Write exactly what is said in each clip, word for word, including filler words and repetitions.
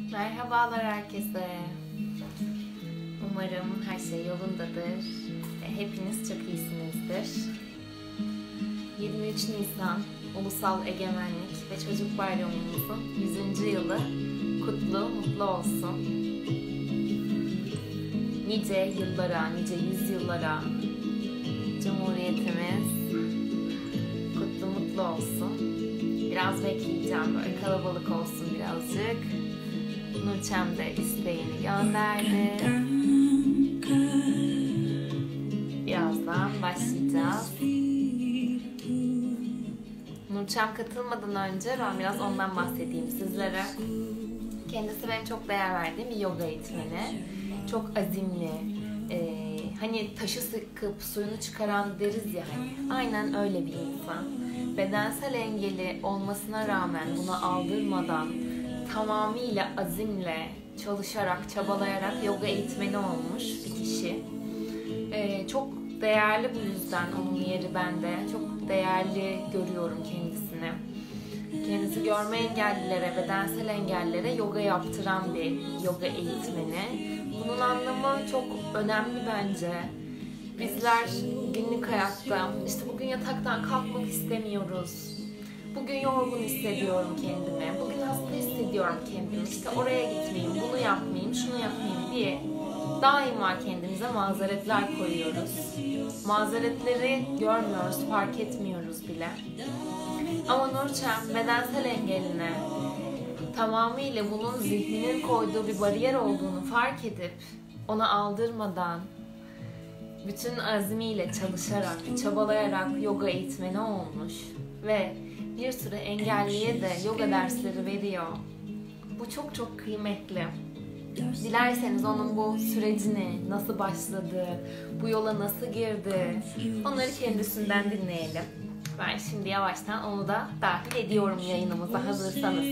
Merhabalar herkese. Umarım her şey yolundadır. Hepiniz çok iyisinizdir. yirmi üç Nisan Ulusal Egemenlik ve Çocuk Bayramımızın yüzüncü yılı kutlu, mutlu olsun. Nice yıllara, nice yüzyıllara Cumhuriyetimiz kutlu, mutlu olsun. Biraz bekleyeceğim, böyle kalabalık olsun birazcık. Nurçem de isteğini gönderdi. Birazdan başlayacağız. Nurçem katılmadan önce ben biraz ondan bahsedeyim sizlere. Kendisi benim çok değer verdiğim bir yoga eğitmeni. Çok azimli, e, hani taşı sıkıp suyunu çıkaran deriz ya hani. Aynen öyle bir insan. Bedensel engeli olmasına rağmen buna aldırmadan tamamıyla azimle çalışarak, çabalayarak yoga eğitmeni olmuş bir kişi. Ee, çok değerli bu yüzden onun yeri bende. Çok değerli görüyorum kendisini. Kendisi görme engellilere, bedensel engellilere yoga yaptıran bir yoga eğitmeni. Bunun anlamı çok önemli bence. Bizler günlük hayatta, işte bugün yataktan kalkmak istemiyoruz. Bugün yorgun hissediyorum kendimi. Bugün hasta hissediyorum kendimi. İşte oraya gitmeyeyim, bunu yapmayayım, şunu yapmayayım diye daima kendimize mazeretler koyuyoruz. Mazeretleri görmüyoruz, fark etmiyoruz bile. Ama Nurçem bedensel engeline tamamıyla bunun zihninin koyduğu bir bariyer olduğunu fark edip ona aldırmadan bütün azmiyle çalışarak, çabalayarak yoga eğitmeni olmuş ve bir sürü engelliye de yoga dersleri veriyor. Bu çok çok kıymetli. Dilerseniz onun bu sürecini, nasıl başladı, bu yola nasıl girdi, onları kendisinden dinleyelim. Ben şimdi yavaştan onu da dahil ediyorum yayınımıza, hazırsanız.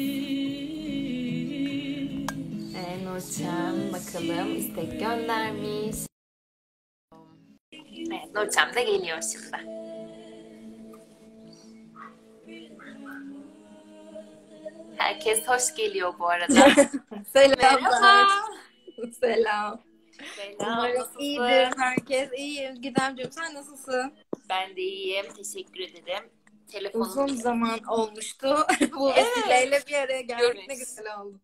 Ee, Nurçem bakalım istek göndermiş. Evet, Nurçem de geliyor şimdi. Herkes hoş geliyor bu arada. Selamlar. Merhaba. Selam. Selam. Umarım Nasılsın? iyidir herkes. İyiyim. Gidemciğim sen nasılsın? Ben de iyiyim. Teşekkür ederim. Telefonum... Uzun zaman olmuştu. Bu Evet. vesileyle bir araya gelmek Görünüş. ne güzel oldu.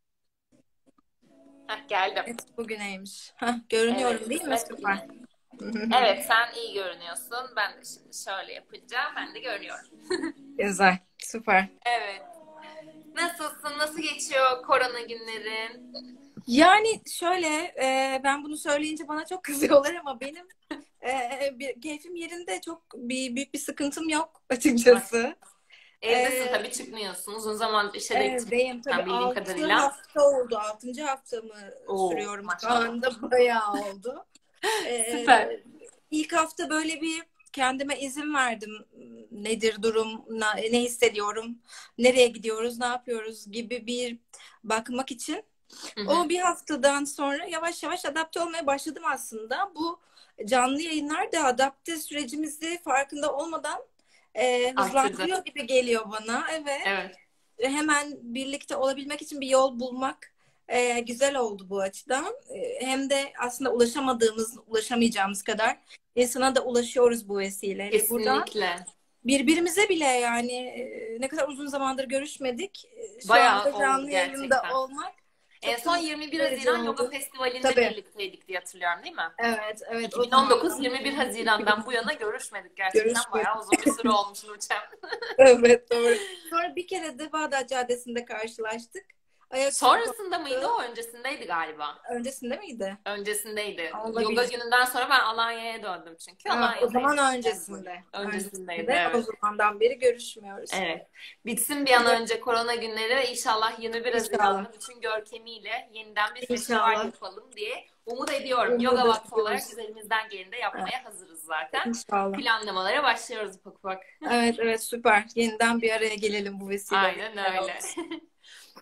Heh, geldim. Evet, bugüneymiş. Heh, görünüyorum Evet, değil mi? evet, Süper. Evet, sen iyi görünüyorsun. Ben de şimdi şöyle yapacağım. Ben de görünüyorum. Güzel. Süper. Evet. Nasılsın? Nasıl geçiyor korona günlerin? Yani şöyle e, ben bunu söyleyince bana çok kızıyorlar ama benim e, bir, keyfim yerinde, çok bir büyük bir sıkıntım yok açıkçası. Evdesin Ee, tabii, çıkmıyorsun. Uzun zaman dışarı Evdeyim çıkmıyorsun tabii. bildiğim Altı kadarıyla. hafta oldu. Altıncı haftamı Oo, sürüyorum. Şu maşallah. anda bayağı oldu. Ee, Süper. ilk hafta böyle bir kendime izin verdim. Nedir durum, ne, ne hissediyorum, nereye gidiyoruz, ne yapıyoruz gibi bir bakmak için. Hı hı. O bir haftadan sonra yavaş yavaş adapte olmaya başladım aslında. Bu canlı yayınlar da adapte sürecimizi farkında olmadan e, hızlandırıyor Arttırdı. gibi geliyor bana. Evet. Evet. Hemen birlikte olabilmek için bir yol bulmak e, güzel oldu bu açıdan. E, hem de aslında ulaşamadığımız, ulaşamayacağımız kadar insana da ulaşıyoruz bu vesileyle. Buradan Kesinlikle. birbirimize bile yani e, ne kadar uzun zamandır görüşmedik. E, Şu Bayağı anda oldu canlı yayında gerçekten. olmak En çok son da yirmi bir mutlu edici Haziran Yoga oldu. Festivali'nde Tabii. birlikteydik diye hatırlıyorum, değil mi? Evet, evet. O iki bin on dokuz zaman yirmi bir Haziran'dan bu yana görüşmedik. Gerçekten görüşmedik. bayağı uzun bir süre olmuş Nurçem. Evet, doğru. Sonra bir kere de Bağdat Caddesi'nde karşılaştık. Ayak Sonrasında mıydı, o öncesindeydi galiba? Öncesinde miydi? Öncesindeydi. Olabilir. Yoga gününden sonra ben Alanya'ya döndüm çünkü. Ha, o Alanya'daydım. zaman öncesinde. Öncesindeydi, O evet. zamandan beri görüşmüyoruz. Evet. Bitsin bir an önce korona günleri ve inşallah yirmi bir Haziran'da İnşallah. bütün görkemiyle yeniden bir İnşallah. festival yapalım diye umut ediyorum. Umut Yoga Vakfı ediyoruz. olarak biz elimizden geleni de yapmaya hazırız zaten. İnşallah. Planlamalara başlıyoruz ufak ufak. Evet, evet, süper. Yeniden bir araya gelelim bu vesileyle. Aynen öyle.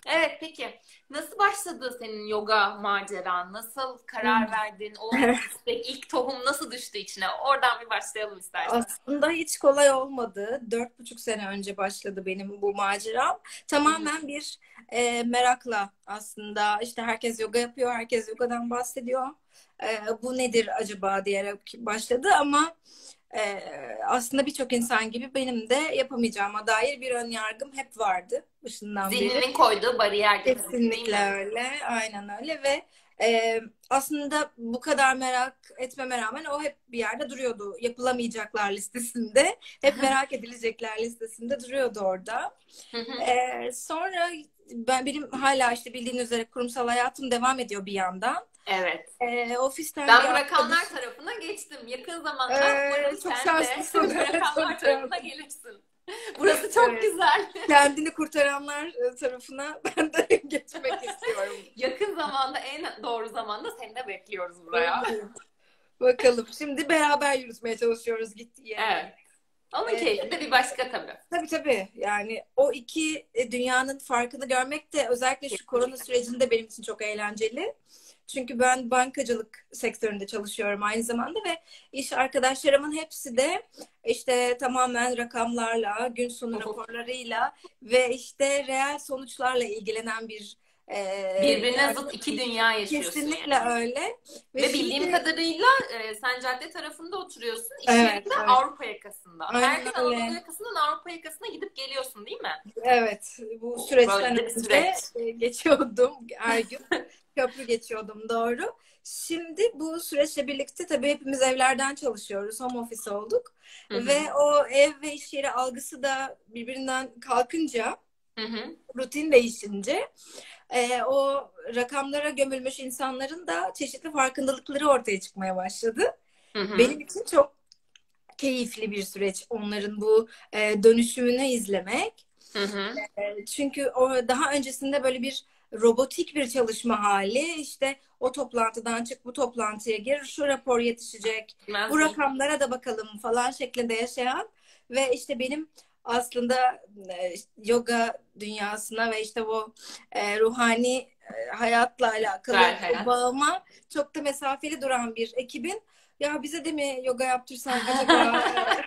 Evet, peki nasıl başladı senin yoga maceran? Nasıl karar verdin? O istek, ilk tohum nasıl düştü içine? Oradan bir başlayalım istersen. Aslında hiç kolay olmadı. Dört buçuk sene önce başladı benim bu maceram. Hı hı. Tamamen bir e, merakla aslında. İşte herkes yoga yapıyor, herkes yogadan bahsediyor. E, bu nedir acaba diyerek başladı ama e, aslında birçok insan gibi benim de yapamayacağıma dair bir ön yargım hep vardı başından beri. Zihninin koyduğu bariyer gibi değil Kesinlikle mi? öyle, aynen öyle ve e, aslında bu kadar merak etmeme rağmen o hep bir yerde duruyordu. Yapılamayacaklar listesinde, hep merak edilecekler listesinde duruyordu orada. Hı hı. E, sonra ben benim hala işte bildiğin üzere kurumsal hayatım devam ediyor bir yandan. Evet. E, ofisten bir Ben bırakanlar arkadaşım. tarafına geçtim. Yakın zamanda E, umarım çok sen de şanslısın. bırakanlar Çok tarafına şanslısın. gelirsin. Burası çok Evet. güzel. Kendini kurtaranlar tarafına ben de geçmek istiyorum. Yakın zamanda, en doğru zamanda seni de bekliyoruz buraya. Bakalım. Şimdi beraber yürütmeye çalışıyoruz gittiği Evet. yere. Onun Ee, keyfi de bir başka tabii. tabii tabii. Yani o iki e, dünyanın farkını görmek de özellikle şu korona sürecinde benim için çok eğlenceli. Çünkü ben bankacılık sektöründe çalışıyorum aynı zamanda ve iş arkadaşlarımın hepsi de işte tamamen rakamlarla, gün sonu raporlarıyla ve işte reel sonuçlarla ilgilenen bir e, Birbirine yani zıt iki dünya yaşıyorsun kesinlikle yani. öyle. Ve Ve bildiğim şimdi kadarıyla e, sen cadde tarafında oturuyorsun. İş evet, yerinde evet. Avrupa yakasında. Her gün Aynen Anadolu öyle. yakasından Avrupa yakasına gidip geliyorsun değil mi? Evet, bu O, böyle süreçten de bir önce süreç. e, geçiyordum her gün. Köprü geçiyordum doğru. Şimdi bu süreçle birlikte tabii hepimiz evlerden çalışıyoruz. Home office olduk. Hı hı. Ve o ev ve iş yeri algısı da birbirinden kalkınca, Hı hı. rutin değişince e, o rakamlara gömülmüş insanların da çeşitli farkındalıkları ortaya çıkmaya başladı. Hı hı. Benim için çok keyifli bir süreç onların bu e, dönüşümünü izlemek. Hı hı. Çünkü o daha öncesinde böyle bir robotik bir çalışma hali, işte o toplantıdan çık, bu toplantıya gir, şu rapor yetişecek, bu Bilmez değil. rakamlara da bakalım falan şeklinde yaşayan ve işte benim aslında e, yoga dünyasına ve işte bu e, ruhani e, hayatla alakalı Güzel o hayat. bağıma çok da mesafeli duran bir ekibin ya bize de mi yoga yaptırsak acaba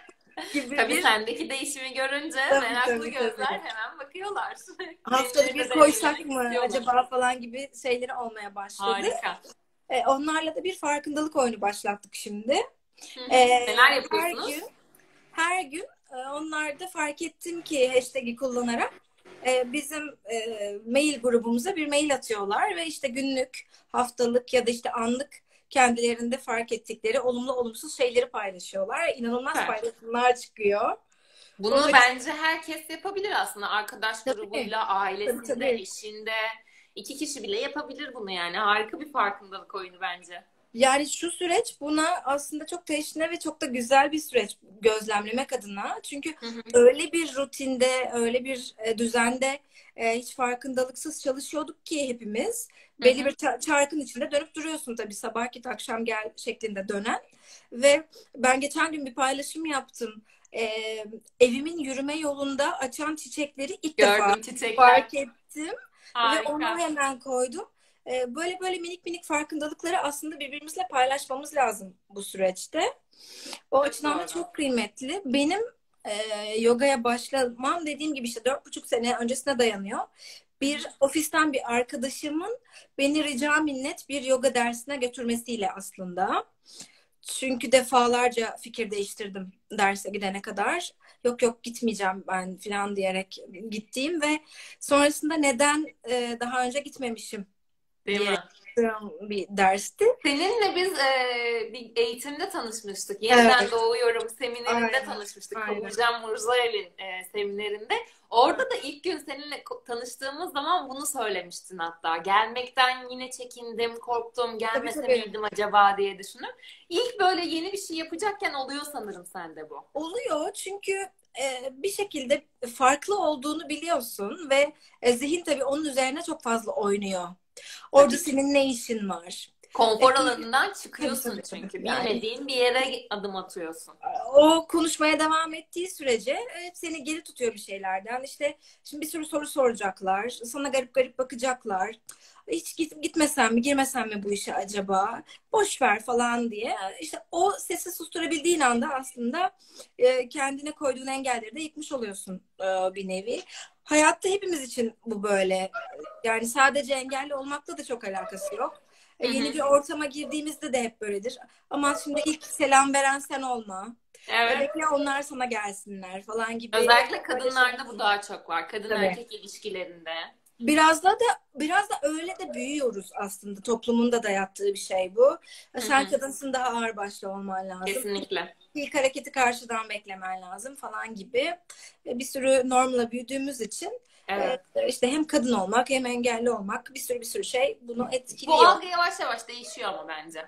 gibi Tabii bir sendeki değişimi görünce tabii meraklı tabii gözler tabii. hemen bakıyorlar. Haftada Kendileri bir de koysak deneyimlemek mı istiyorlar. acaba falan gibi şeyleri olmaya başladı. Harika. E, onlarla da bir farkındalık oyunu başlattık şimdi. Hı E, hı. Neler her yapıyorsunuz? gün her gün e, onlarda fark ettim ki hashtag'i kullanarak e, bizim e, mail grubumuza bir mail atıyorlar ve işte günlük, haftalık ya da işte anlık kendilerinde fark ettikleri olumlu olumsuz şeyleri paylaşıyorlar. İnanılmaz Süper. paylaşımlar çıkıyor. O Bunu bence herkes yapabilir aslında. Arkadaş tabii grubuyla, tabii ailesinde, tabii. eşinde. İki kişi bile yapabilir bunu yani. Harika bir farkındalık oyunu bence. Yani şu süreç buna aslında çok teşne ve çok da güzel bir süreç gözlemlemek adına. Çünkü Hı hı. öyle bir rutinde, öyle bir e, düzende e, hiç farkındalıksız çalışıyorduk ki hepimiz. Hı Belli bir hı. ça- çarkın içinde dönüp duruyorsun tabii sabah git akşam gel şeklinde dönen. Ve ben geçen gün bir paylaşım yaptım. E, evimin yürüme yolunda açan çiçekleri ilk defa Gördüm çiçekler. fark ettim ve onu Harika. hemen koydum. Ee, Böyle böyle minik minik farkındalıkları aslında birbirimizle paylaşmamız lazım bu süreçte. O Çok açıdan da doğru. çok kıymetli. Benim e, yogaya başlamam dediğim gibi işte dört buçuk sene öncesine dayanıyor. Hı Bir hı. ofisten bir arkadaşımın beni rica minnet bir yoga dersine götürmesiyle aslında. Çünkü defalarca fikir değiştirdim derse gidene kadar. Yok yok gitmeyeceğim ben falan diyerek gittiğim ve sonrasında neden e, daha önce gitmemişim Değil diyerek mi? yaptığım bir dersti. Seninle biz e, bir eğitimde tanışmıştık. Yeniden Evet, Doğuyorum seminerinde aynen, tanışmıştık. aynen. Kıvılcım Murzael'in e, seminerinde. Orada da ilk gün seninle ko- tanıştığımız zaman bunu söylemiştin hatta. Gelmekten yine çekindim, korktum, Tabii gelmese tabii. miydim acaba diye düşünüp. İlk böyle yeni bir şey yapacakken oluyor sanırım sende bu. Oluyor çünkü e, bir şekilde farklı olduğunu biliyorsun ve e, zihin tabii onun üzerine çok fazla oynuyor. Orada Tabii ki. senin ne işin var? Konfor E, alanından tabii, çıkıyorsun tabii, tabii. çünkü. Yani Bilmediğin bir yere adım atıyorsun. o konuşmaya devam ettiği sürece evet, seni geri tutuyor bir şeylerden. İşte şimdi bir sürü soru soracaklar. Sana garip garip bakacaklar. Hiç git, gitmesem mi, girmesem mi bu işe acaba? Boş ver falan diye. İşte o sesi susturabildiğin anda aslında e, kendine koyduğun engelleri de yıkmış oluyorsun e, bir nevi. Hayatta hepimiz için bu böyle. Yani sadece engelli olmakla da çok alakası yok. E, Hı yeni hı. bir ortama girdiğimizde de hep böyledir. Ama şimdi ilk selam veren sen olma. E, Evet. bekle onlar sana gelsinler falan gibi Özellikle böyle şeyler. kadınlarda bu daha çok var. Kadın Tabii. erkek ilişkilerinde. Biraz da da biraz da öyle de büyüyoruz aslında. Toplumun da dayattığı bir şey bu. E, Hı Sen hı. kadınsın, daha ağır başlı olman lazım. Kesinlikle. İlk hareketi karşıdan beklemen lazım falan gibi. E, Bir sürü normla büyüdüğümüz için e, Evet. işte hem kadın olmak hem engelli olmak bir sürü bir sürü şey bunu Bu etkiliyor. algı yavaş yavaş değişiyor ama bence.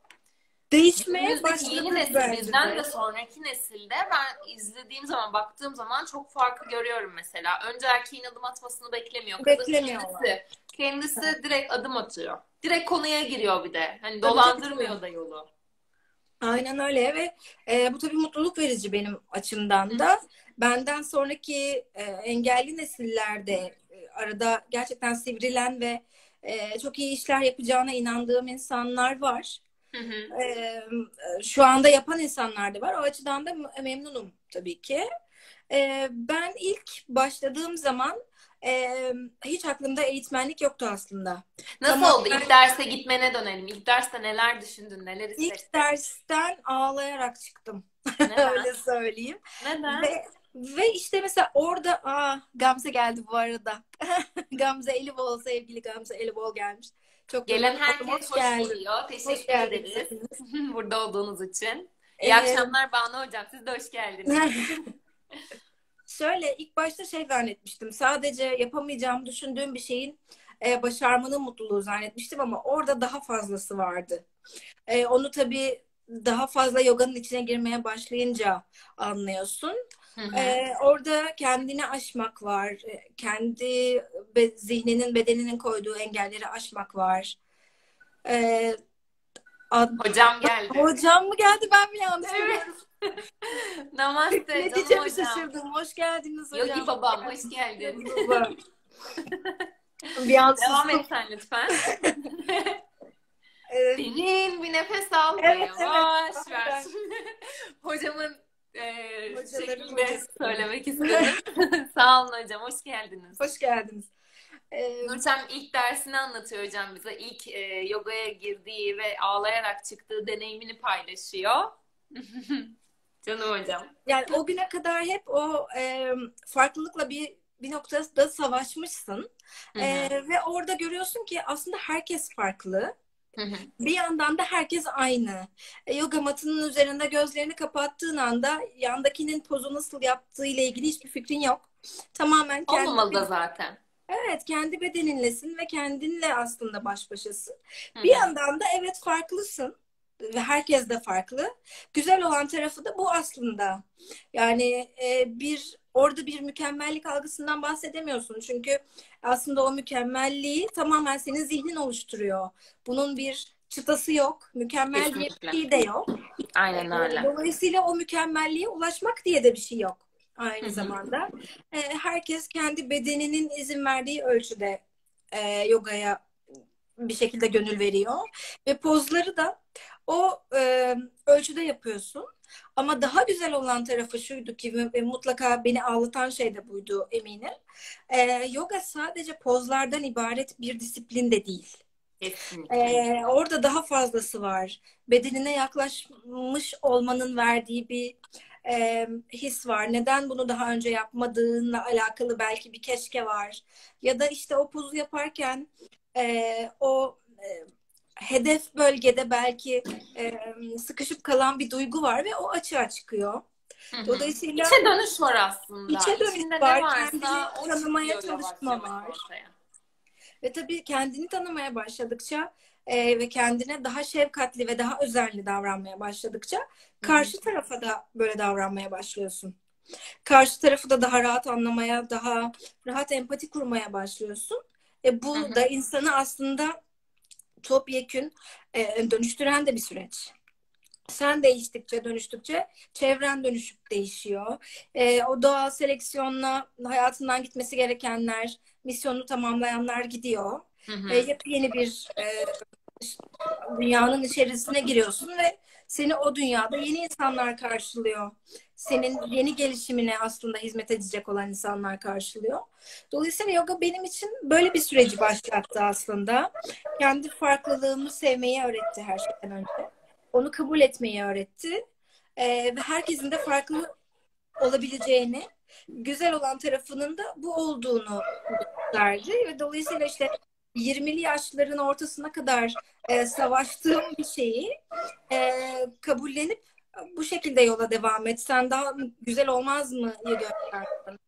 Değişmeye Günümüzdeki yeni başladı nesil, bence bizden de. de sonraki nesilde ben izlediğim zaman, baktığım zaman çok farkı görüyorum mesela. Önce erkeğin adım atmasını beklemiyor. Kadın Beklemiyorlar. kendisi, kendisi direkt adım atıyor. Direkt konuya giriyor bir de. Hani Tabii, tabii, tabii. dolandırmıyor da yolu. Aynen öyle ve e, bu tabii mutluluk verici benim Hı açımdan da. Benden sonraki e, engelli nesillerde e, arada gerçekten sivrilen ve e, çok iyi işler yapacağına inandığım insanlar var. hı. Hı. E, Şu anda yapan insanlar da var. O açıdan da memnunum tabii ki. E, ben ilk başladığım zaman e, hiç aklımda eğitmenlik yoktu aslında. Nasıl Tamam. oldu? İlk derse gitmene dönelim. İlk derste neler düşündün, neler İlk hissettin? dersten ağlayarak çıktım. Neden? Öyle söyleyeyim. Neden? Ve ve işte mesela orada aa, Gamze geldi bu arada. Gamze Elibol, sevgili Gamze Elibol gelmiş. Çok Gelen memnun oldum. herkes Hoş hoş geldin. buluyor. Hoş Teşekkür geldiniz ederiz hepiniz. burada olduğunuz için. İyi Ee, akşamlar Banu Hocam. Siz de hoş geldiniz. Şöyle ilk başta şey zannetmiştim. Sadece yapamayacağımı düşündüğüm bir şeyin e, başarmanın mutluluğu zannetmiştim ama orada daha fazlası vardı. E, onu tabii daha fazla yoganın içine girmeye başlayınca anlıyorsun. Hı hı. E, orada kendini aşmak var. E, Kendi be- zihninin, bedeninin koyduğu engelleri aşmak var. E, ad- Hocam geldi. Hocam mı geldi, ben mi yanlış Evet. görüyorum? Namaste Ne canım diyeceğimi hocam. şaşırdım. Hoş geldiniz Yogi hocam. babam hoş geldin. Yogi baba. Bir an Devam sustum. et sen lütfen. E, Derin bir nefes al ve evet, evet. yavaş ver. Aynen. Hocamın e, Hocaların şekilde hocası. söylemek istedim. Sağ olun hocam. Hoş geldiniz. Hoş geldiniz. E, Nurten ilk dersini anlatıyor hocam bize. İlk e, yogaya girdiği ve ağlayarak çıktığı deneyimini paylaşıyor. Canım hocam. Yani o güne kadar hep o e, farklılıkla bir bir noktada savaşmışsın. Hı E, hı. ve orada görüyorsun ki aslında herkes farklı. Hı hı. Bir yandan da herkes aynı. E, yoga matının üzerinde gözlerini kapattığın anda yandakinin pozu nasıl yaptığı ile ilgili hiçbir fikrin yok. Tamamen kendi Olmamalı da zaten. evet, kendi bedeninlesin ve kendinle aslında baş başasın. Hı Bir hı. yandan da evet farklısın ve herkes de farklı. Güzel olan tarafı da bu aslında. Yani e, bir orada bir mükemmellik algısından bahsedemiyorsun. Çünkü aslında o mükemmelliği tamamen senin zihnin oluşturuyor. Bunun bir çıtası yok. Mükemmel diye bir Kesinlikle. şey de yok. Aynen E, öyle. Dolayısıyla o mükemmelliğe ulaşmak diye de bir şey yok Hı aynı hı. zamanda. E, herkes kendi bedeninin izin verdiği ölçüde e, yogaya bir şekilde gönül veriyor. Ve pozları da o e, ölçüde yapıyorsun. Ama daha güzel olan tarafı şuydu ki ve mutlaka beni ağlatan şey de buydu eminim. E, yoga sadece pozlardan ibaret bir disiplin de değil. Kesinlikle. Ee, orada daha fazlası var. Bedenine yaklaşmış olmanın verdiği bir e, his var. Neden bunu daha önce yapmadığınla alakalı belki bir keşke var. Ya da işte o pozu yaparken e, o e, hedef bölgede belki e, sıkışıp kalan bir duygu var ve o açığa çıkıyor. Hı hı. Dolayısıyla İçe dönüş var aslında. içe dönüş İçinde ne var, kendini varsa o tanımaya çıkıyor yavaş çalışma yavaş var. ortaya. Ve tabii kendini tanımaya başladıkça e, ve kendine daha şefkatli ve daha özenli davranmaya başladıkça Hı hı. karşı tarafa da böyle davranmaya başlıyorsun. Karşı tarafı da daha rahat anlamaya, daha rahat empati kurmaya başlıyorsun. E, Hı bu hı. da insanı aslında topyekün e, dönüştüren de bir süreç. Sen değiştikçe, dönüştükçe çevren dönüşüp değişiyor. E, o doğal seleksiyonla hayatından gitmesi gerekenler, misyonunu tamamlayanlar gidiyor. Hı hı. E, yepyeni bir e, dünyanın içerisine giriyorsun ve seni o dünyada yeni insanlar karşılıyor. Senin yeni gelişimine aslında hizmet edecek olan insanlar karşılıyor. Dolayısıyla yoga benim için böyle bir süreci başlattı aslında. Kendi farklılığımı sevmeyi öğretti her şeyden önce. Onu kabul etmeyi öğretti. Ee, ve herkesin de farklı olabileceğini, güzel olan tarafının da bu olduğunu gösterdi. Ve dolayısıyla işte yirmili yaşların ortasına kadar e, savaştığım bir şeyi e, kabullenip bu şekilde yola devam etsen daha güzel olmaz mı diye gösterdim.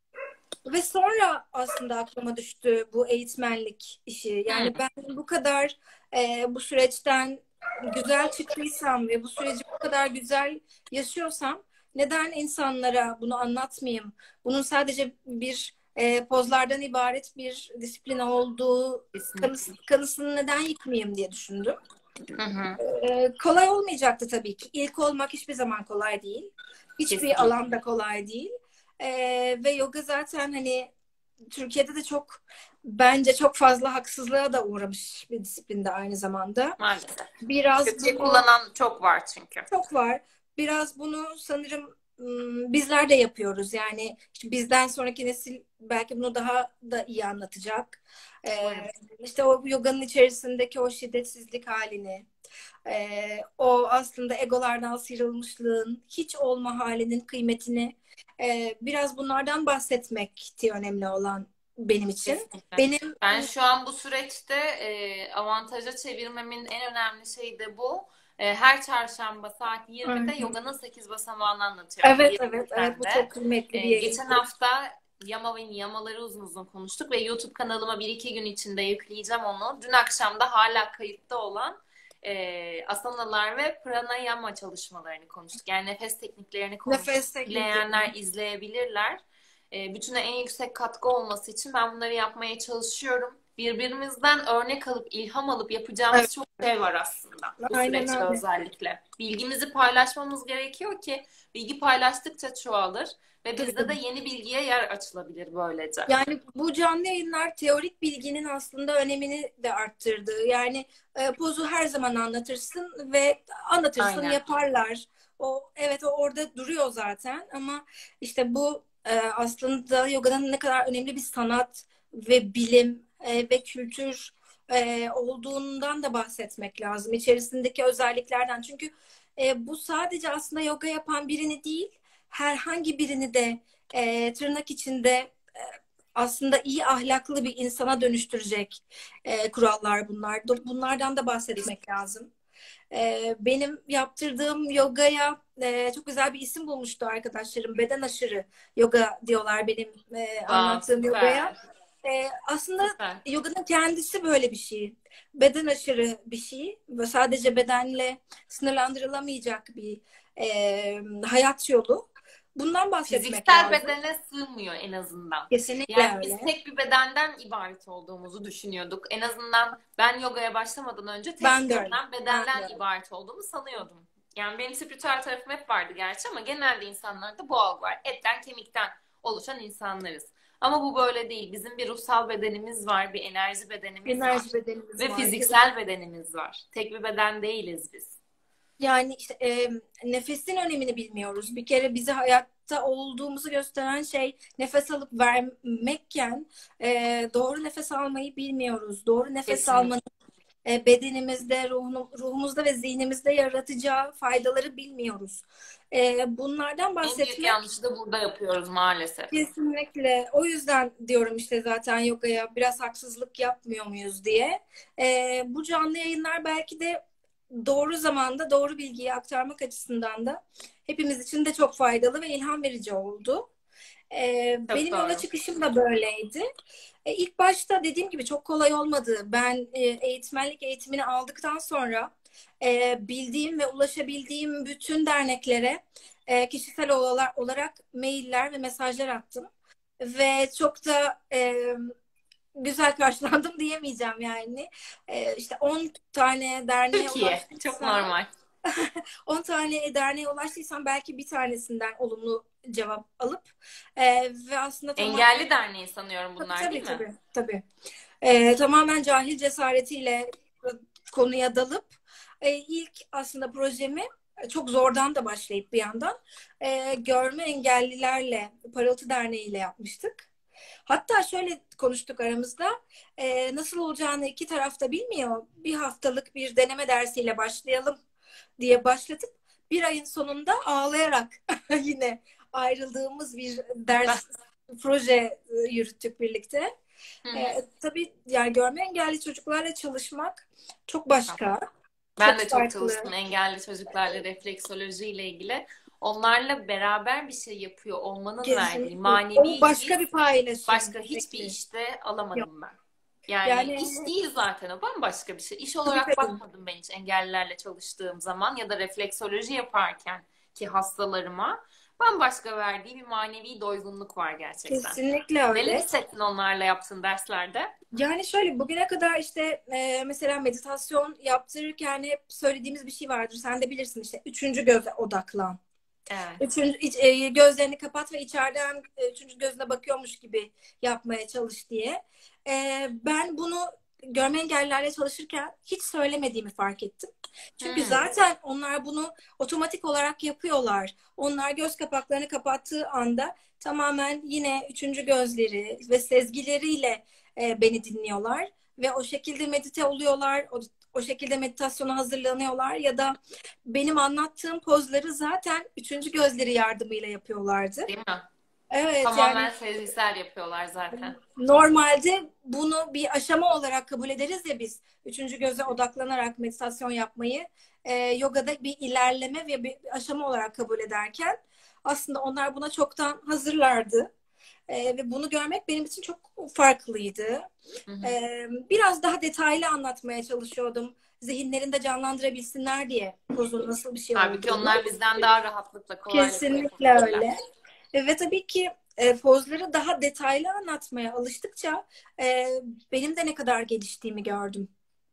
Ve sonra aslında aklıma düştü bu eğitmenlik işi. Yani ben bu kadar e, bu süreçten güzel çıktıysam ve bu süreci bu kadar güzel yaşıyorsam neden insanlara bunu anlatmayayım? Bunun sadece bir e, pozlardan ibaret bir disiplin olduğu kanıs, kanısını neden yıkmayayım diye düşündüm. Hı hı. E, kolay olmayacaktı tabii ki. İlk olmak hiçbir zaman kolay değil. Hiçbir Kesinlikle. alanda kolay değil. E, ve yoga zaten hani Türkiye'de de çok bence çok fazla haksızlığa da uğramış bir disiplinde aynı zamanda. Maalesef. Biraz kötüye bunu, kullanan çok var çünkü. Çok var. Biraz bunu sanırım bizler de yapıyoruz. Yani işte bizden sonraki nesil belki bunu daha da iyi anlatacak. Ee, işte o yoganın içerisindeki o şiddetsizlik halini, e, o aslında egolardan sıyrılmışlığın, hiç olma halinin kıymetini e, biraz bunlardan bahsetmekti önemli olan benim için. Kesinlikle. Benim Ben şu an bu süreçte e, avantaja çevirmemin en önemli şeyi de bu. E, her çarşamba saat yirmide Hı-hı. yoganın sekiz basamağını anlatıyorum. Evet, evet, evet. Bu çok kıymetli bir E, yayın. geçen hafta yama ve niyamaları uzun uzun konuştuk ve YouTube kanalıma bir iki gün içinde yükleyeceğim onu. Dün akşam da hala kayıtta olan e, asanalar ve pranayama çalışmalarını konuştuk. Yani nefes tekniklerini konuştuk. Nefes teknikleri. Dileyenler izleyebilirler. E, bütüne en yüksek katkı olması için ben bunları yapmaya çalışıyorum. Birbirimizden örnek alıp, ilham alıp yapacağımız Evet. çok şey var aslında bu Aynen süreçte öyle. özellikle. Bilgimizi paylaşmamız gerekiyor ki bilgi paylaştıkça çoğalır ve bizde Tabii. de yeni bilgiye yer açılabilir böylece. Yani bu canlı yayınlar teorik bilginin aslında önemini de arttırdı. Yani e, pozu her zaman anlatırsın ve anlatırsın, Aynen. yaparlar. O evet, o orada duruyor zaten ama işte bu e, aslında yoganın ne kadar önemli bir sanat ve bilim e, ve kültür e, olduğundan da bahsetmek lazım. İçerisindeki özelliklerden. Çünkü e, bu sadece aslında yoga yapan birini değil, herhangi birini de e, tırnak içinde e, aslında iyi ahlaklı bir insana dönüştürecek e, kurallar bunlar. Bunlardan da bahsetmek lazım. E, benim yaptırdığım yogaya e, çok güzel bir isim bulmuştu arkadaşlarım. Beden aşırı yoga diyorlar benim e, anlattığım Aa, yogaya. E, aslında süper. yoganın kendisi böyle bir şey. Beden aşırı bir şey. Ve sadece bedenle sınırlandırılamayacak bir e, hayat yolu. Bundan bahsetmek Fiziksel lazım. bedene sığmıyor en azından. Kesinlikle Yani öyle. biz tek bir bedenden ibaret olduğumuzu düşünüyorduk. En azından ben yogaya başlamadan önce tek Ben de bir öyle. bedenden Ben de öyle. ibaret olduğumu sanıyordum. Yani benim spiritüel tarafım hep vardı gerçi ama genelde insanlarda bu algı var. Etten kemikten oluşan insanlarız. Ama bu böyle değil. Bizim bir ruhsal bedenimiz var, bir enerji bedenimiz Enerji var bedenimiz ve var. fiziksel bedenimiz var. Tek bir beden değiliz biz. Yani işte e, nefesin önemini bilmiyoruz. Bir kere bizi hayatta olduğumuzu gösteren şey nefes alıp vermekken e, doğru nefes almayı bilmiyoruz. Doğru nefes Kesinlikle. almanın e, bedenimizde, ruhunu, ruhumuzda ve zihnimizde yaratacağı faydaları bilmiyoruz. E, bunlardan En büyük bahsetmek yanlışı da burada yapıyoruz maalesef. kesinlikle. O yüzden diyorum işte zaten yogaya biraz haksızlık yapmıyor muyuz diye. E, bu canlı yayınlar belki de doğru zamanda doğru bilgiyi aktarmak açısından da hepimiz için de çok faydalı ve ilham verici oldu. Ee, Çok benim doğru. yola çıkışım da böyleydi. Ee, ilk başta dediğim gibi çok kolay olmadı. Ben e, eğitmenlik eğitimini aldıktan sonra e, bildiğim ve ulaşabildiğim bütün derneklere e, kişisel olarak, olarak mailler ve mesajlar attım. Ve çok da e, güzel karşılandım diyemeyeceğim yani. Ee, işte on tane derneğe Türkiye. Çok ulaştıysam normal. on tane derneğe ulaştıysam belki bir tanesinden olumlu cevap alıp e, ve aslında tamamen Engelli Derneği sanıyorum tabii bunlar, değil tabii mi? tabii tabii e, tamamen cahil cesaretiyle konuya dalıp e, ilk aslında projemi çok zordan da başlayıp bir yandan e, görme engellilerle Parıltı Derneği ile yapmıştık. Hatta şöyle konuştuk aramızda. E, nasıl olacağını iki tarafta bilmiyor. Bir haftalık bir deneme dersiyle başlayalım diye başlatıp bir ayın sonunda ağlayarak yine ayrıldığımız bir ders proje e, yürüttük birlikte. Hı hı. E, tabii yani görme engelli çocuklarla çalışmak çok başka, Ben çok de çok farklı. çalıştım engelli çocuklarla refleksoloji ile ilgili. Onlarla beraber bir şey yapıyor olmanın verdiği Kesinlikle. O manevi başka his bir paylaşım. başka hiçbir Kesinlikle. işte Yok. alamadım ben. Yani Yani iş değil zaten, o bambaşka bir şey. İş tabii olarak tabii. bakmadım ben hiç engellilerle çalıştığım zaman ya da refleksoloji yaparken ki hastalarıma bambaşka verdiği bir manevi doygunluk var gerçekten. Kesinlikle Neler öyle. hissettin onlarla yaptığın derslerde? Yani şöyle bugüne kadar işte e, mesela meditasyon yaptırırken hep söylediğimiz bir şey vardır. Sen de bilirsin işte üçüncü göze odaklan. Evet. Üçüncü, iç- e, gözlerini kapat ve içeriden e, üçüncü gözüne bakıyormuş gibi yapmaya çalış diye. E, ben bunu görme engellilerle çalışırken hiç söylemediğimi fark ettim. Çünkü Hmm. zaten onlar bunu otomatik olarak yapıyorlar. Onlar göz kapaklarını kapattığı anda tamamen yine üçüncü gözleri ve sezgileriyle e, beni dinliyorlar. Ve o şekilde medite oluyorlar. O, o şekilde meditasyona hazırlanıyorlar ya da benim anlattığım pozları zaten üçüncü gözleri yardımıyla yapıyorlardı. Değil mi? Evet yani Tamamen sezgisel yapıyorlar zaten. normalde bunu bir aşama olarak kabul ederiz ya biz. Üçüncü göze odaklanarak meditasyon yapmayı e, yogada bir ilerleme ve bir aşama olarak kabul ederken aslında onlar buna çoktan hazırlardı. E, ve bunu görmek benim için çok farklıydı. Hı hı. E, biraz daha detaylı anlatmaya çalışıyordum. Zihinlerinde canlandırabilsinler diye pozun nasıl bir şey Halbuki olduğunu. onlar bizden daha rahatlıkla, kolaylıkla Kesinlikle yapabilirler. öyle. E, ve tabii ki e, pozları daha detaylı anlatmaya alıştıkça e, benim de ne kadar geliştiğimi gördüm.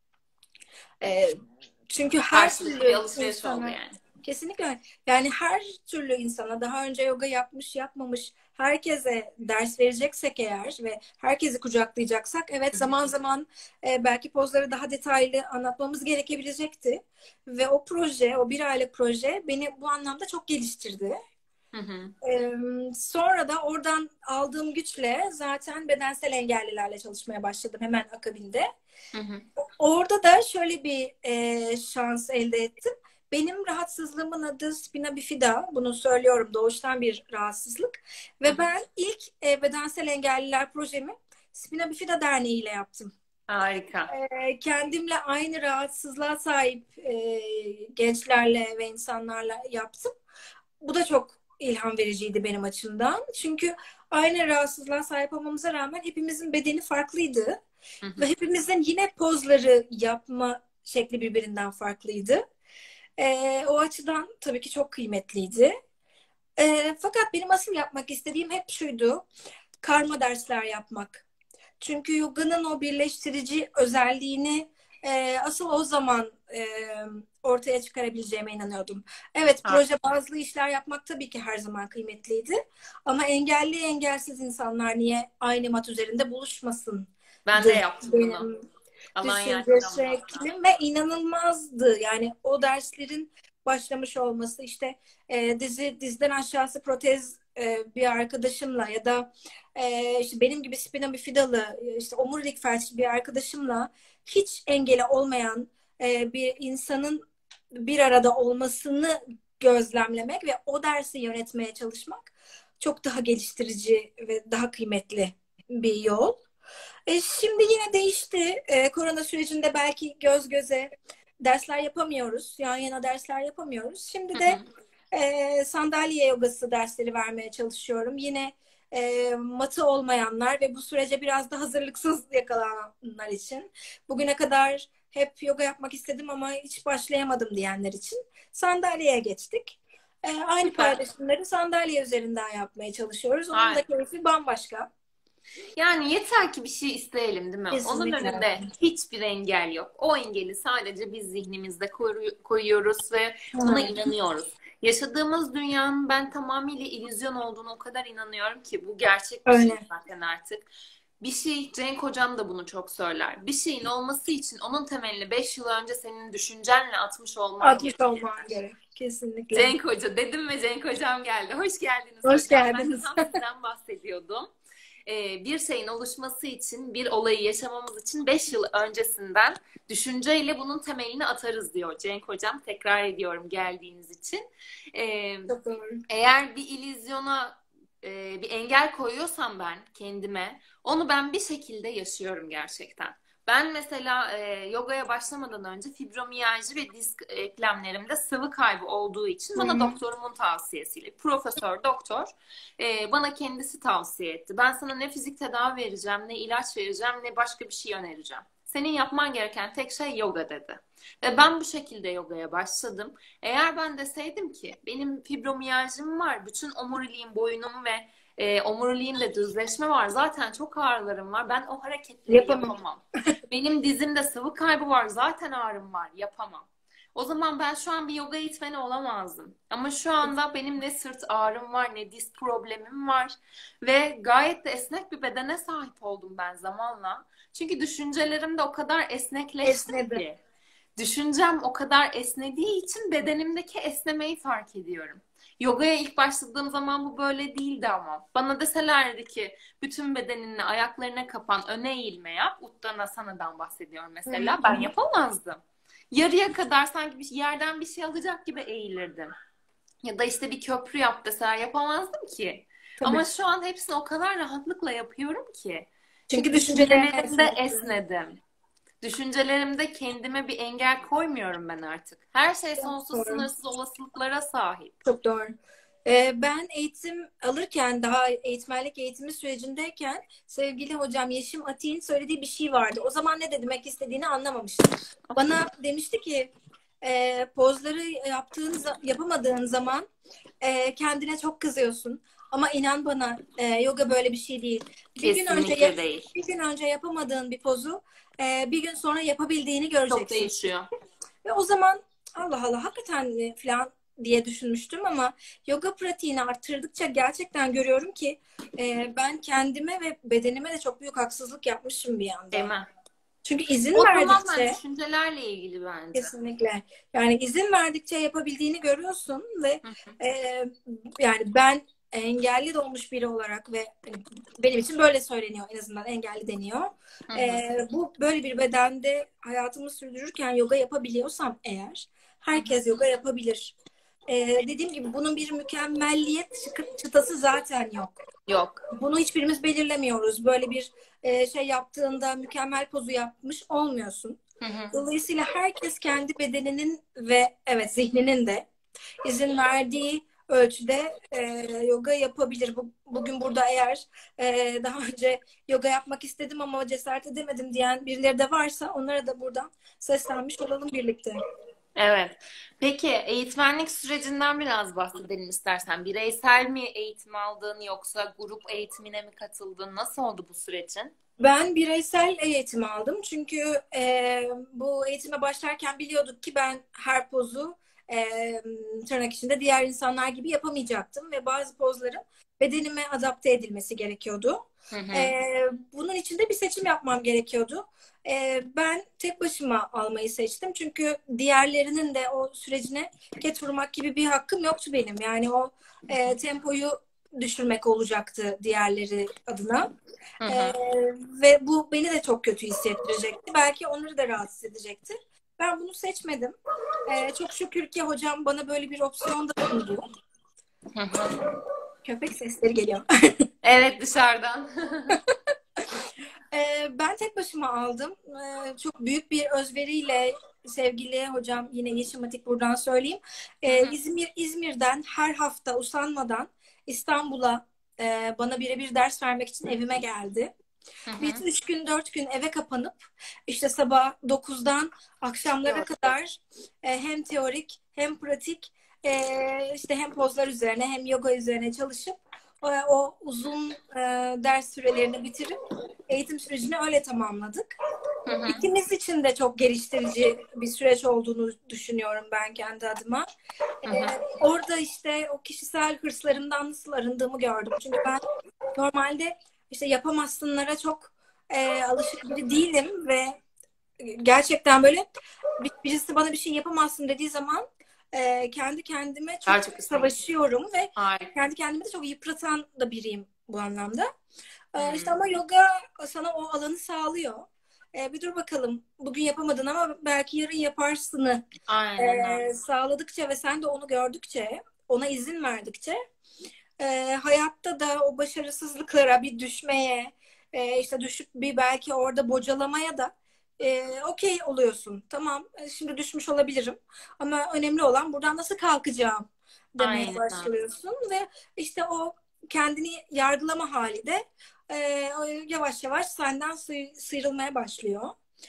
E, çünkü her Karşılıklı bir türlü alışveriş oldu insana yani. kesinlikle öyle. Yani her türlü insana daha önce yoga yapmış yapmamış herkese ders vereceksek eğer ve herkesi kucaklayacaksak evet zaman zaman e, belki pozları daha detaylı anlatmamız gerekebilecekti. Ve o proje, o bir aylık proje beni bu anlamda çok geliştirdi. Hı hı. Ee, sonra da oradan aldığım güçle zaten bedensel engellilerle çalışmaya başladım hemen akabinde. Hı hı. Orada da şöyle bir e, şans elde ettim. Benim rahatsızlığımın adı spina bifida. Bunu söylüyorum doğuştan bir rahatsızlık. Hı Ve hı. ben ilk e, bedensel engelliler projemi Spina Bifida Derneği ile yaptım. Harika. E, kendimle aynı rahatsızlığa sahip e, gençlerle ve insanlarla yaptım. Bu da çok ilham vericiydi benim açımdan. Çünkü aynı rahatsızlığa sahip olmamıza rağmen hepimizin bedeni farklıydı. Hı Ve hı. hepimizin yine pozları yapma şekli birbirinden farklıydı. Ee, o açıdan tabii ki çok kıymetliydi. Ee, fakat benim asıl yapmak istediğim hep şuydu. Karma dersler yapmak. Çünkü yoganın o birleştirici özelliğini e, asıl o zaman e, ortaya çıkarabileceğime inanıyordum. Evet, Ha, proje bazlı işler yapmak tabii ki her zaman kıymetliydi. Ama engelli engelsiz insanlar niye aynı mat üzerinde buluşmasındı ben de yaptım bunu. benim Alanya düşünce açacağım hatta. şeklim ve inanılmazdı. Yani o derslerin başlamış olması işte e, dizi dizden aşağısı protez e, bir arkadaşımla ya da e, işte benim gibi spina bifidalı işte omurilik felçli bir arkadaşımla hiç engeli olmayan e, bir insanın bir arada olmasını gözlemlemek ve o dersi yönetmeye çalışmak çok daha geliştirici ve daha kıymetli bir yol. E, şimdi yine değişti. E, korona sürecinde belki göz göze dersler yapamıyoruz. Yan yana dersler yapamıyoruz. Şimdi Hı de hı. e, sandalye yogası dersleri vermeye çalışıyorum. Yine e, matı olmayanlar ve bu sürece biraz da hazırlıksız yakalananlar için. Bugüne kadar hep yoga yapmak istedim ama hiç başlayamadım diyenler için sandalyeye geçtik. E, aynı Süper. paylaşımları sandalye üzerinden yapmaya çalışıyoruz. Onun da Harika. keyfi bambaşka. Yani yeter ki bir şey isteyelim, değil mi? Onun Kesinlikle. önünde hiçbir engel yok. O engeli sadece biz zihnimizde koru- koyuyoruz ve buna Evet. inanıyoruz. Yaşadığımız dünyanın ben tamamıyla illüzyon olduğunu o kadar inanıyorum ki bu gerçek bir şey Öyle. zaten artık. Bir şey, Cenk hocam da bunu çok söyler. Bir şeyin olması için onun temelini beş yıl önce senin düşüncenle atmış olman altmış gerekiyor. olman gerek. Kesinlikle. Cenk Hoca dedim ve Cenk Hocam geldi. Hoş geldiniz Hoş hocam. Ben de geldiniz. tam sizden bahsediyordum. Ee, bir şeyin oluşması için, bir olayı yaşamamız için beş yıl öncesinden düşünceyle bunun temelini atarız diyor Cenk Hocam. Tekrar ediyorum geldiğiniz için. Ee, Çok doğru. Eğer bir illüzyona e, bir engel koyuyorsam ben kendime, onu ben bir şekilde yaşıyorum gerçekten. Ben mesela e, yogaya başlamadan önce fibromiyalji ve disk eklemlerimde sıvı kaybı olduğu için Hı bana hı. doktorumun tavsiyesiyle, profesör doktor e, bana kendisi tavsiye etti. Ben sana ne fizik tedavi vereceğim, ne ilaç vereceğim, ne başka bir şey önereceğim. Senin yapman gereken tek şey yoga dedi. Ve ben bu şekilde yogaya başladım. Eğer ben deseydim ki benim fibromiyajım var, bütün omuriliğim, boynum ve e, omuriliğimde düzleşme var, zaten çok ağrılarım var, ben o hareketleri Yapamam. yapamam. Benim dizimde sıvı kaybı var, zaten ağrım var, yapamam. O zaman ben şu an bir yoga eğitmeni olamazdım. Ama şu anda benim ne sırt ağrım var, ne diz problemim var ve gayet de esnek bir bedene sahip oldum ben zamanla. Çünkü düşüncelerim de o kadar esnekleşti Esnedi. ki. Düşüncem o kadar esnediği için bedenimdeki esnemeyi fark ediyorum. Yogaya ilk başladığım zaman bu böyle değildi ama. Bana deselerdi ki bütün bedeninle ayaklarına kapan, öne eğilme yap. Uttanasana'dan bahsediyorum Hı mesela. Ben hı. yapamazdım. Yarıya kadar sanki bir yerden bir şey alacak gibi eğilirdim. Ya da işte bir köprü yap deseler yapamazdım ki. Ama Tabii. şu an hepsini o kadar rahatlıkla yapıyorum ki. Çünkü Çünkü düşüncelerine düşüncelerimde esnettin. esnedim. Düşüncelerimde kendime bir engel koymuyorum ben artık. Her şey Çok sonsuz doğru. sınırsız olasılıklara sahip. Çok doğru. Ee, ben eğitim alırken, daha eğitmenlik eğitimi sürecindeyken sevgili hocam Yeşim Ati'nin söylediği bir şey vardı. O zaman ne demek istediğini anlamamıştım. Bana demişti ki e, pozları yaptığın, za- yapamadığın zaman e, kendine çok kızıyorsun. Ama inan bana e, yoga böyle bir şey değil. Bir gün önce Kesinlikle yap- değil. bir gün önce yapamadığın bir pozu e, bir gün sonra yapabildiğini Çok göreceksin. değişiyor. Ve o zaman Allah Allah hakikaten mi falan diye düşünmüştüm ama yoga pratiğini arttırdıkça gerçekten görüyorum ki e, ben kendime ve bedenime de çok büyük haksızlık yapmışım bir Değil anda. mi? Çünkü izin O tamamen verdikçe düşüncelerle ilgili bence. kesinlikle yani izin verdikçe yapabildiğini görüyorsun ve Hı hı. e, yani ben engelli doğmuş biri olarak ve hani benim için böyle söyleniyor, en azından engelli deniyor. Hı hı. E, bu böyle bir bedende hayatımı sürdürürken yoga yapabiliyorsam eğer herkes yoga yapabilir. E, dediğim gibi bunun bir mükemmelliyet çıkı- çıtası zaten yok. Yok. Bunu hiçbirimiz belirlemiyoruz. Böyle bir e, şey yaptığında mükemmel pozu yapmış olmuyorsun. Hı hı. Dolayısıyla herkes kendi bedeninin ve evet zihninin de izin verdiği ölçüde e, yoga yapabilir. Bu, bugün burada eğer e, daha önce yoga yapmak istedim ama cesaret edemedim diyen birileri de varsa onlara da buradan seslenmiş olalım birlikte. Evet. Peki eğitmenlik sürecinden biraz bahsedelim istersen. Bireysel mi eğitim aldın yoksa grup eğitimine mi katıldın? Nasıl oldu bu sürecin? Ben bireysel eğitim aldım. Çünkü e, bu eğitime başlarken biliyorduk ki ben her pozu e, tırnak içinde diğer insanlar gibi yapamayacaktım ve bazı pozların bedenime adapte edilmesi gerekiyordu. Hı hı. E, bunun için de bir seçim yapmam gerekiyordu. E, ben tek başıma almayı seçtim. Çünkü diğerlerinin de o sürecine ket vurmak gibi bir hakkım yoktu benim. Yani o e, tempoyu düşürmek olacaktı diğerleri adına. Hı Ee, hı. ve bu beni de çok kötü hissettirecekti. Belki onları da rahatsız edecekti. Ben bunu seçmedim. Ee, çok şükür ki hocam bana böyle bir opsiyon da sundu. Hı hı. Köpek sesleri geliyor. Evet, dışarıdan. Ee, ben tek başıma aldım. Ee, çok büyük bir özveriyle sevgili hocam, yine Yeşim Atik buradan söyleyeyim. Hı Ee, hı. İzmir İzmir'den her hafta usanmadan İstanbul'a e, bana birebir ders vermek için evime geldi. Hı Biz hı. üç gün dört gün eve kapanıp işte sabah dokuzdan akşamlara Yok. kadar e, hem teorik hem pratik e, işte hem pozlar üzerine hem yoga üzerine çalışıp o, o uzun e, ders sürelerini bitirip eğitim sürecini öyle tamamladık. Hı hı. İkimiz için de çok geliştirici bir süreç olduğunu düşünüyorum ben kendi adıma. Hı Ee, hı. orada işte o kişisel hırslarımdan nasıl arındığımı gördüm. Çünkü ben normalde işte yapamazsınlara çok e, alışık biri değilim ve gerçekten böyle bir- birisi bana bir şey yapamazsın dediği zaman e, kendi kendime çok Daha çok istedim. savaşıyorum ve Harika. kendi kendimi de çok yıpratan da biriyim bu anlamda. Ee, işte Hmm. ama yoga sana o alanı sağlıyor. Ee, bir dur bakalım. Bugün yapamadın ama belki yarın yaparsını Aynen öyle. e, sağladıkça ve sen de onu gördükçe, ona izin verdikçe e, hayatta da o başarısızlıklara, bir düşmeye, e, işte düşüp bir belki orada bocalamaya da e, okey oluyorsun. Tamam, e, şimdi düşmüş olabilirim ama önemli olan buradan nasıl kalkacağım demeye Aynen öyle. başlıyorsun ve işte o kendini yargılama hali de e, yavaş yavaş senden sıy- sıyrılmaya başlıyor.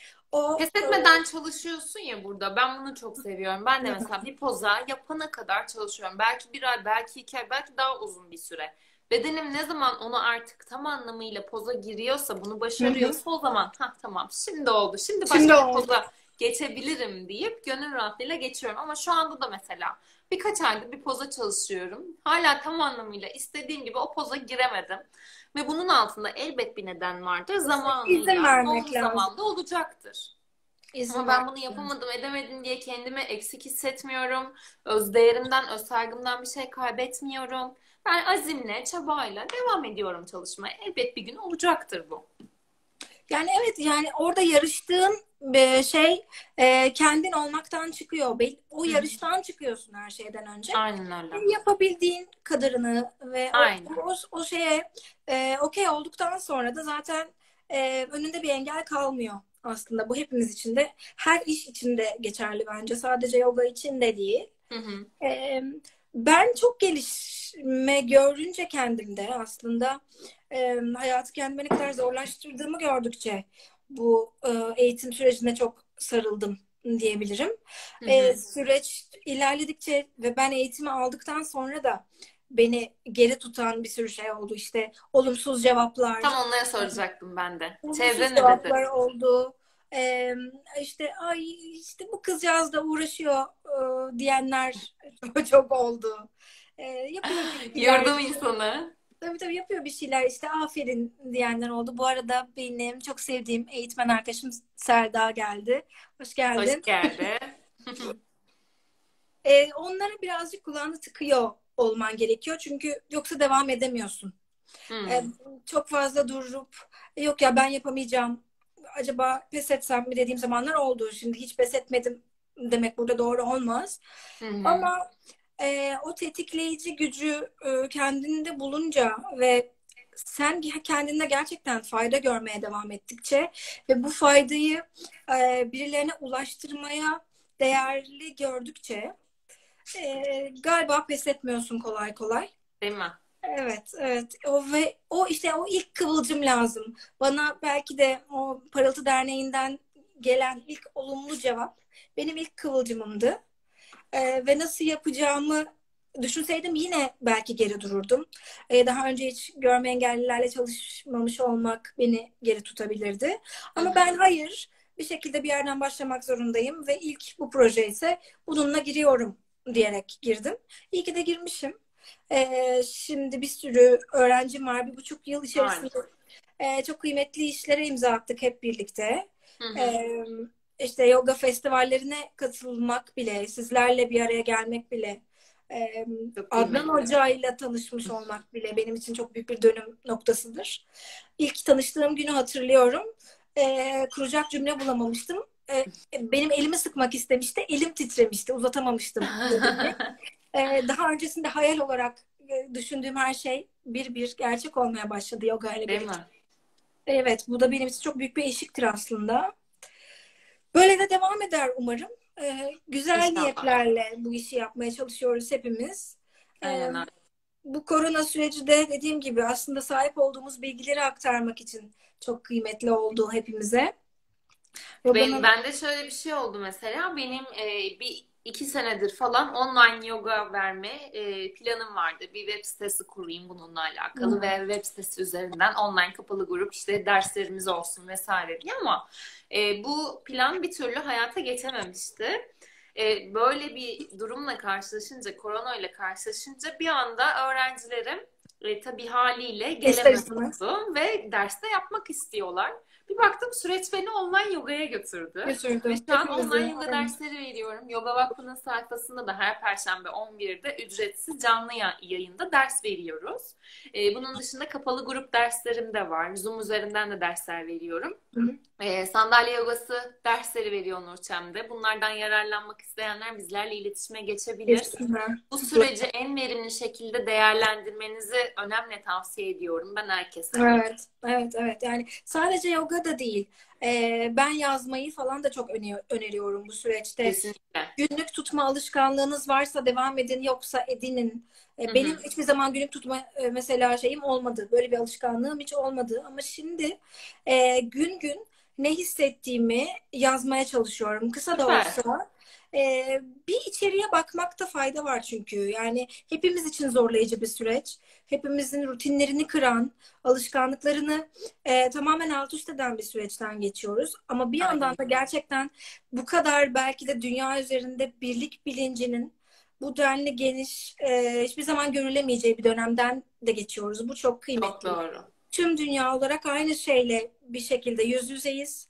O Pes etmeden çalışıyorsun ya burada. Ben bunu çok seviyorum. Ben de e, mesela bir poza yapana kadar çalışıyorum. Belki bir ay, belki iki ay, belki daha uzun bir süre. Bedenim ne zaman onu artık tam anlamıyla poza giriyorsa, bunu hı hı. başarıyorsa o zaman ha tamam şimdi oldu. Şimdi Şimdi başka bir oldu. poza geçebilirim deyip gönül rahatlığıyla geçiyorum. Ama şu anda da mesela birkaç aydır bir poza çalışıyorum. Hala tam anlamıyla istediğim gibi o poza giremedim. Ve bunun altında elbet bir neden vardır. İzin Zamanıyla, vermek doğru lazım. zamanda olacaktır. Ama İzin ben bunu vermek lazım. yapamadım, edemedim diye kendimi eksik hissetmiyorum. Öz değerimden, öz saygımdan bir şey kaybetmiyorum. Ben azimle, çabayla devam ediyorum çalışmaya. Elbet bir gün olacaktır bu. Yani evet, yani orada yarıştığın e, şey e, kendin olmaktan çıkıyor. Bel- O Hı hı. yarıştan çıkıyorsun her şeyden önce. Aynen öyle. E, Yapabildiğin kadarını ve o, Aynen. o, o şeye e, okey olduktan sonra da zaten e, önünde bir engel kalmıyor aslında. Bu hepimiz için de, her iş için de geçerli bence. Sadece yoga için de değil. Hı hı. Ee, ben çok gelişme görünce kendimde aslında e, hayatı kendime ne kadar zorlaştırdığımı gördükçe bu e, eğitim sürecine çok sarıldım diyebilirim. Hı E, hı. süreç ilerledikçe ve ben eğitimi aldıktan sonra da beni geri tutan bir sürü şey oldu. İşte olumsuz cevaplar, Tam onları soracaktım ben de. olumsuz Çevre ne dedi? cevaplar oldu. Ee, işte ay işte bu kızcağız da uğraşıyor e, diyenler çok oldu. Ee, yapıyor bir şeyler. Yordum insanı. Tabii tabii yapıyor bir şeyler, işte aferin diyenler oldu. Bu arada benim çok sevdiğim eğitmen arkadaşım Serda geldi. Hoş Hoş geldin. geldi. Ee, onlara birazcık kulağını tıkıyor olman gerekiyor. Çünkü yoksa devam edemiyorsun. Ee, Hmm. çok fazla durup "E, yok ya ben yapamayacağım, acaba pes etsem mi" dediğim zamanlar oldu. Şimdi hiç pes etmedim demek burada doğru olmaz. Hı hı. Ama e, o tetikleyici gücü e, kendinde bulunca ve sen kendinde gerçekten fayda görmeye devam ettikçe ve bu faydayı e, birilerine ulaştırmaya değerli gördükçe e, galiba pes etmiyorsun kolay kolay. Değil mi? Evet, evet. O ve o işte o ilk kıvılcım lazım. Bana belki de o Parıltı Derneği'nden gelen ilk olumlu cevap benim ilk kıvılcımımdı. Ee, ve nasıl yapacağımı düşünseydim yine belki geri dururdum. Ee, daha önce hiç görme engellilerle çalışmamış olmak beni geri tutabilirdi. Hı Ama hı. ben hayır, bir şekilde bir yerden başlamak zorundayım ve ilk bu proje ise bununla giriyorum diyerek girdim. İyi ki de girmişim. Ee, şimdi bir sürü öğrencim var. Bir buçuk yıl içerisinde Harika. e, çok kıymetli işlere imza attık hep birlikte. Hı hı. Ee, işte yoga festivallerine katılmak bile, sizlerle bir araya gelmek bile, e, Çok Adnan kıymetli. Hoca ile tanışmış olmak bile benim için çok büyük bir dönüm noktasıdır. İlk tanıştığım günü hatırlıyorum. Ee, kuracak cümle bulamamıştım. Ee, benim elimi sıkmak istemişti. Elim titremişti. Uzatamamıştım elimi. Ee, daha öncesinde hayal olarak e, düşündüğüm her şey bir bir gerçek olmaya başladı yoga ile Değil birlikte. mi? Evet, bu da benim için çok büyük bir eşiktir aslında. Böyle de devam eder umarım. Ee, güzel İnşallah. niyetlerle bu işi yapmaya çalışıyoruz hepimiz. Ee, Aynen öyle. bu korona süreci de dediğim gibi aslında sahip olduğumuz bilgileri aktarmak için çok kıymetli oldu hepimize. Ben, Yoga'nın bende şöyle bir şey oldu mesela. Benim e, bir iki senedir falan online yoga verme e, planım vardı. Bir web sitesi kurayım bununla alakalı Hı. ve web sitesi üzerinden online kapalı grup işte derslerimiz olsun vesaire diye, ama e, bu plan bir türlü hayata geçememişti. E, böyle bir durumla karşılaşınca, korona ile karşılaşınca bir anda öğrencilerim e, tabii haliyle İster istemez gelemiyordu ve derste yapmak istiyorlar. Bir baktım süreç beni online yogaya götürdü. Ve götürdü. şu an Hepimizi. online yoga dersleri veriyorum. Yoga Vakfı'nın sayfasında da her Perşembe on birde ücretsiz canlı yayında ders veriyoruz. Ee, bunun dışında kapalı grup derslerim de var. Zoom üzerinden de dersler veriyorum. Hı hı. Ee, sandalye yogası dersleri veriyor Nurçem'de. Bunlardan yararlanmak isteyenler bizlerle iletişime geçebilir. Kesinlikle. Bu süreci en verimli şekilde değerlendirmenizi önemli tavsiye ediyorum ben herkese. Evet, evet, evet. Yani sadece yoga da değil. Ee, ben yazmayı falan da çok öne- öneriyorum bu süreçte. Kesinlikle. Günlük tutma alışkanlığınız varsa devam edin, yoksa edinin. Ee, Hı benim hı. hiçbir zaman günlük tutma e, mesela şeyim olmadı. Böyle bir alışkanlığım hiç olmadı. Ama şimdi e, gün gün ne hissettiğimi yazmaya çalışıyorum. Kısa da Süper. olsa. Ee, bir içeriye bakmakta fayda var çünkü. Yani hepimiz için zorlayıcı bir süreç. Hepimizin rutinlerini kıran, alışkanlıklarını e, tamamen alt üst eden bir süreçten geçiyoruz. Ama bir yandan Aynen. da gerçekten bu kadar belki de dünya üzerinde birlik bilincinin bu denli geniş, e, hiçbir zaman görülemeyeceği bir dönemden de geçiyoruz. Bu çok Çok kıymetli. doğru. Tüm dünya olarak aynı şeyle bir şekilde yüz yüzeyiz.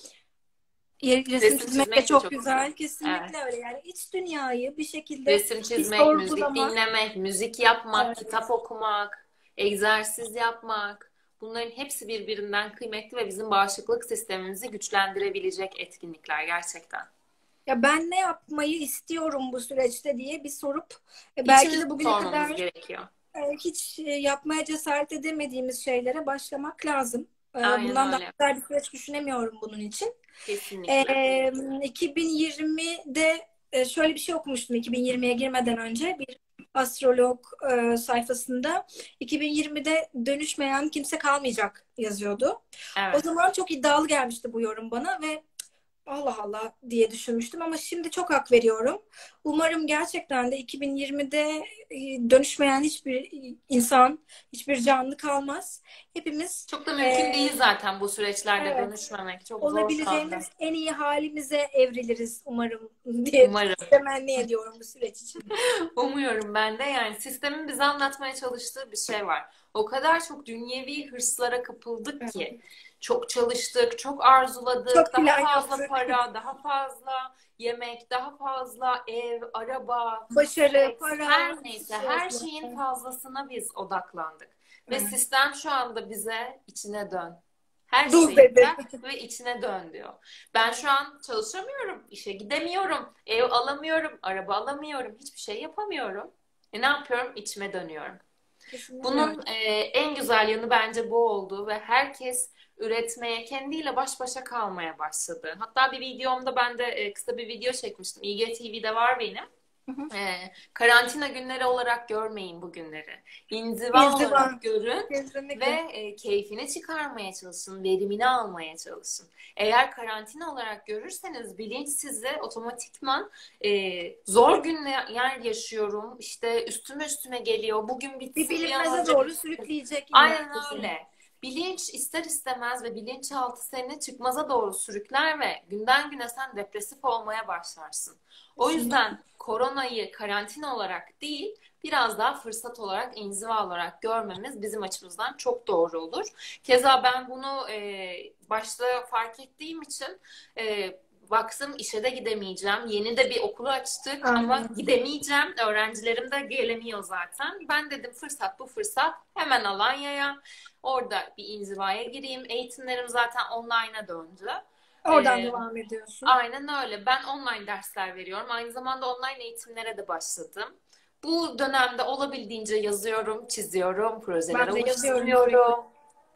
Resim Resim çizmek de çizmek de çok çok güzel. güzel. Evet. Kesinlikle öyle. Yani iç dünyayı bir şekilde Resim bir çizmek, müzik sorgulamak. dinlemek, müzik yapmak, Evet. kitap okumak, egzersiz yapmak. Bunların hepsi birbirinden kıymetli ve bizim bağışıklık sistemimizi güçlendirebilecek etkinlikler gerçekten. Ya ben ne yapmayı istiyorum bu süreçte diye bir sorup e, belki İçimizi de bugüne sormamız kadar gerekiyor. e, hiç e, yapmaya cesaret edemediğimiz şeylere başlamak lazım. E, Aynen Bundan daha öyle. güzel bir süreç düşünemiyorum bunun için. Kesinlikle. E, iki bin yirmide e, şöyle bir şey okumuştum iki bin yirmiye girmeden önce bir astrolog e, sayfasında iki bin yirmide dönüşmeyen kimse kalmayacak yazıyordu. O Evet. zaman çok iddialı gelmişti bu yorum bana ve Allah Allah diye düşünmüştüm ama şimdi çok hak veriyorum. Umarım gerçekten de iki bin yirmide e, dönüşmeyen hiçbir insan, hiçbir canlı kalmaz. Hepimiz Çok da mümkün e, değil zaten bu süreçlerde evet, dönüşmemek. Çok zor şu anda. olabileceğimiz en iyi halimize evriliriz umarım diye Umarım. temenni ediyorum bu süreç için. Umuyorum ben de. Yani sistemin bize anlatmaya çalıştığı bir şey var. O kadar çok dünyevi hırslara kapıldık ki. Çok çalıştık, çok arzuladık. Çok Daha plan fazla yaptık. para, daha fazla yemek, daha fazla ev, araba, Başarı, seks, para, her neyse her sürekli. şeyin fazlasına biz odaklandık. Ve Evet. sistem şu anda bize içine dön. Her Dur şeyi dedi. bırak ve içine dön diyor. Ben şu an çalışamıyorum, işe gidemiyorum, ev alamıyorum, araba alamıyorum, hiçbir şey yapamıyorum. E ne yapıyorum? İçime dönüyorum. Kesinlikle öyle. Bunun e, en güzel yanı bence bu oldu ve herkes üretmeye, kendiyle baş başa kalmaya başladı. Hatta bir videomda ben de e, kısa bir video çekmiştim. İ G T V'de var benim. Hı hı. E, karantina günleri olarak görmeyin bu günleri. İnziva İnziva. olarak görün ve Kesinlikle. e, keyfini çıkarmaya çalışın, verimini almaya çalışın. Eğer karantina olarak görürseniz bilinç size otomatikman e, zor günler yaşıyorum, işte üstüme üstüme geliyor, bugün Bir bitsin bir an bilinmeze önce doğru bitsin. sürükleyecek illa. Aynen öyle. Bilinç ister istemez ve bilinçaltı seni çıkmaza doğru sürükler ve günden güne sen depresif olmaya başlarsın. O yüzden koronayı karantina olarak değil, biraz daha fırsat olarak, inziva olarak görmemiz bizim açımızdan çok doğru olur. Keza ben bunu e, başta fark ettiğim için e, baktım işe de gidemeyeceğim. Yeni de bir okulu açtık ama Aynen. gidemeyeceğim. Öğrencilerim de gelemiyor zaten. Ben dedim fırsat bu fırsat. Hemen Alanya'ya. Orada bir inzivaya gireyim. Eğitimlerim zaten online'a döndü. Oradan Ee, devam ediyorsun. aynen öyle. Ben online dersler veriyorum. Aynı zamanda online eğitimlere de başladım. Bu dönemde olabildiğince yazıyorum, çiziyorum, projeler Ben de yazıyorum sürekli. oluşturuyorum.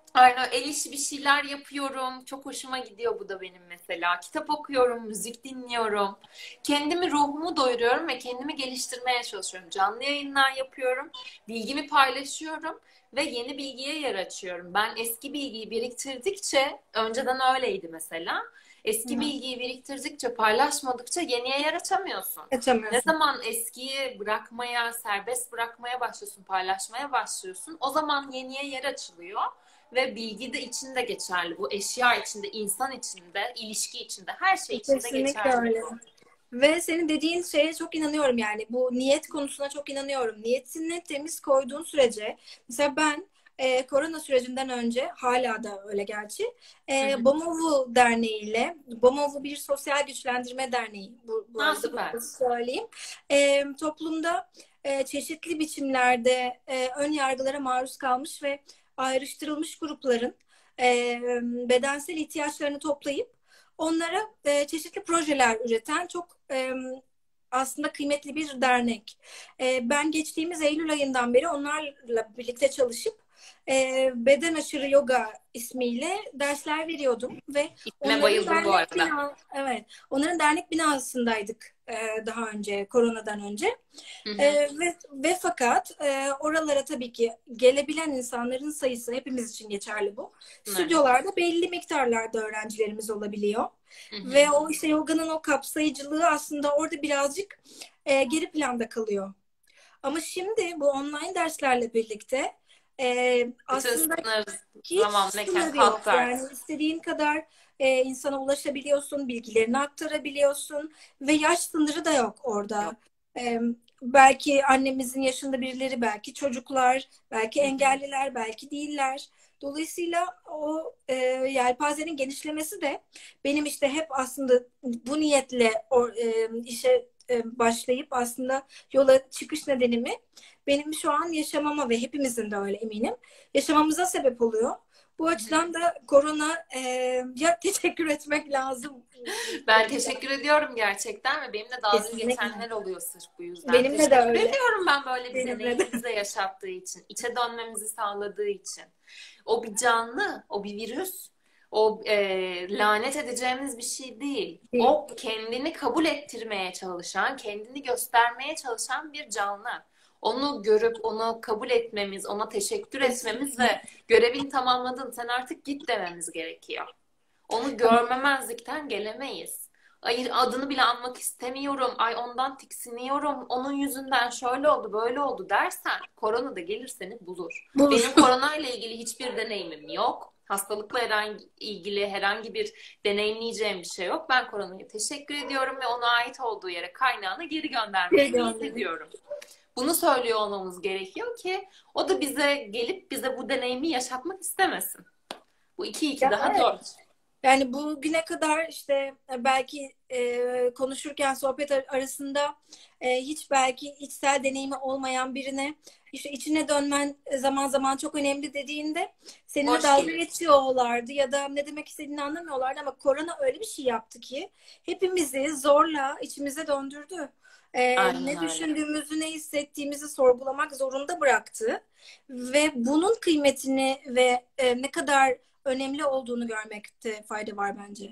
Aynen, el işi bir şeyler yapıyorum. Çok hoşuma gidiyor bu da benim mesela. Kitap okuyorum, müzik dinliyorum. Kendimi, ruhumu doyuruyorum ve kendimi geliştirmeye çalışıyorum. Canlı yayınlar yapıyorum. Bilgimi paylaşıyorum ve yeni bilgiye yer açıyorum. Ben eski bilgiyi biriktirdikçe, önceden öyleydi mesela. Hı Eski hı. bilgiyi biriktirdikçe, paylaşmadıkça yeniye yer açamıyorsun. Ne Açamıyorsun. zaman eskiyi bırakmaya, serbest bırakmaya başlıyorsun, paylaşmaya başlıyorsun, o zaman yeniye yer açılıyor. Ve bilgi de içinde geçerli. Bu eşya içinde, insan içinde, ilişki içinde, her şey içinde Kesinlikle geçerli öyle. bu. Ve senin dediğin şeye çok inanıyorum yani. Bu niyet konusuna çok inanıyorum. Niyetini temiz koyduğun sürece, mesela ben e, korona sürecinden önce, hala da öyle gerçi, Hı e, hı. Bomovu Derneği ile, Bomovu bir sosyal güçlendirme derneği bu, bu Ha, arada süper. bunu söyleyeyim. E, toplumda e, çeşitli biçimlerde e, ön yargılara maruz kalmış ve ayrıştırılmış grupların e, bedensel ihtiyaçlarını toplayıp onlara e, çeşitli projeler üreten çok e, aslında kıymetli bir dernek. E, ben geçtiğimiz Eylül ayından beri onlarla birlikte çalışıp e, beden aşırı yoga ismiyle dersler veriyordum ve İsme onların bayıldım bu dernek arada. bina evet onların dernek binasındaydık e, daha önce, koronadan önce. Hı E, hı. ve, ve fakat e, oralara tabii ki gelebilen insanların sayısı, hepimiz için geçerli bu. Evet. Stüdyolarda belli miktarlarda öğrencilerimiz olabiliyor. Hı hı. Ve o işte yoganın o kapsayıcılığı aslında orada birazcık e, geri planda kalıyor. Ama şimdi bu online derslerle birlikte e, Bütün aslında sınır, hiç zaman, mekan sınır yok. kalktı Yani artık. istediğin kadar e, insana ulaşabiliyorsun, bilgilerini aktarabiliyorsun ve yaş sınırı da yok Yok. orada. E, belki annemizin yaşında birileri, belki çocuklar, belki Hı hı. engelliler, belki değiller. Dolayısıyla o e, yelpazenin genişlemesi de benim işte hep aslında bu niyetle o, e, işe e, başlayıp aslında yola çıkış nedenimi benim şu an yaşamama ve hepimizin de öyle eminim yaşamamıza sebep oluyor. Bu Hı hı. açıdan da korona e, ya teşekkür etmek lazım. Ben teşekkür ediyorum gerçekten ve benimle dalga Kesinlikle. geçenler oluyor sırf bu yüzden. Benimle de Teşekkür öyle. ediyorum ben böyle bir Benimle de. deneyimi bize yaşattığı için, içe dönmemizi sağladığı için. O bir canlı, o bir virüs. O e, lanet edeceğimiz bir şey değil. Değil. O kendini kabul ettirmeye çalışan, kendini göstermeye çalışan bir canlı. Onu görüp onu kabul etmemiz, ona teşekkür etmemiz Kesinlikle. ve görevini tamamladın, sen artık git dememiz gerekiyor. Onu görmemezlikten gelemeyiz. Ay, adını bile anmak istemiyorum. Ay, ondan tiksiniyorum. Onun yüzünden şöyle oldu, böyle oldu dersen korona da gelir seni bulur. Bulur. Benim korona ile ilgili hiçbir deneyimim yok. Hastalıkla herhangi ilgili herhangi bir deneyimleyeceğim bir şey yok. Ben koronaya teşekkür ediyorum ve ona ait olduğu yere, kaynağına geri göndermeye Geri niyet gönderin. ediyorum. Bunu söylüyor olmamız gerekiyor ki o da bize gelip bize bu deneyimi yaşatmak istemesin. Bu iki iki Ya daha evet. dört. Yani bugüne kadar işte e, belki e, konuşurken sohbet ar- arasında e, hiç belki içsel deneyimi olmayan birine işte içine dönmen e, zaman zaman çok önemli dediğinde seninle Boş dalga gelir. geçiyorlardı ya da ne demek istediğini anlamıyorlardı ama korona öyle bir şey yaptı ki hepimizi zorla içimize döndürdü. E, Aynen ne öyle. düşündüğümüzü, ne hissettiğimizi sorgulamak zorunda bıraktı ve bunun kıymetini ve e, ne kadar önemli olduğunu görmekte fayda var bence.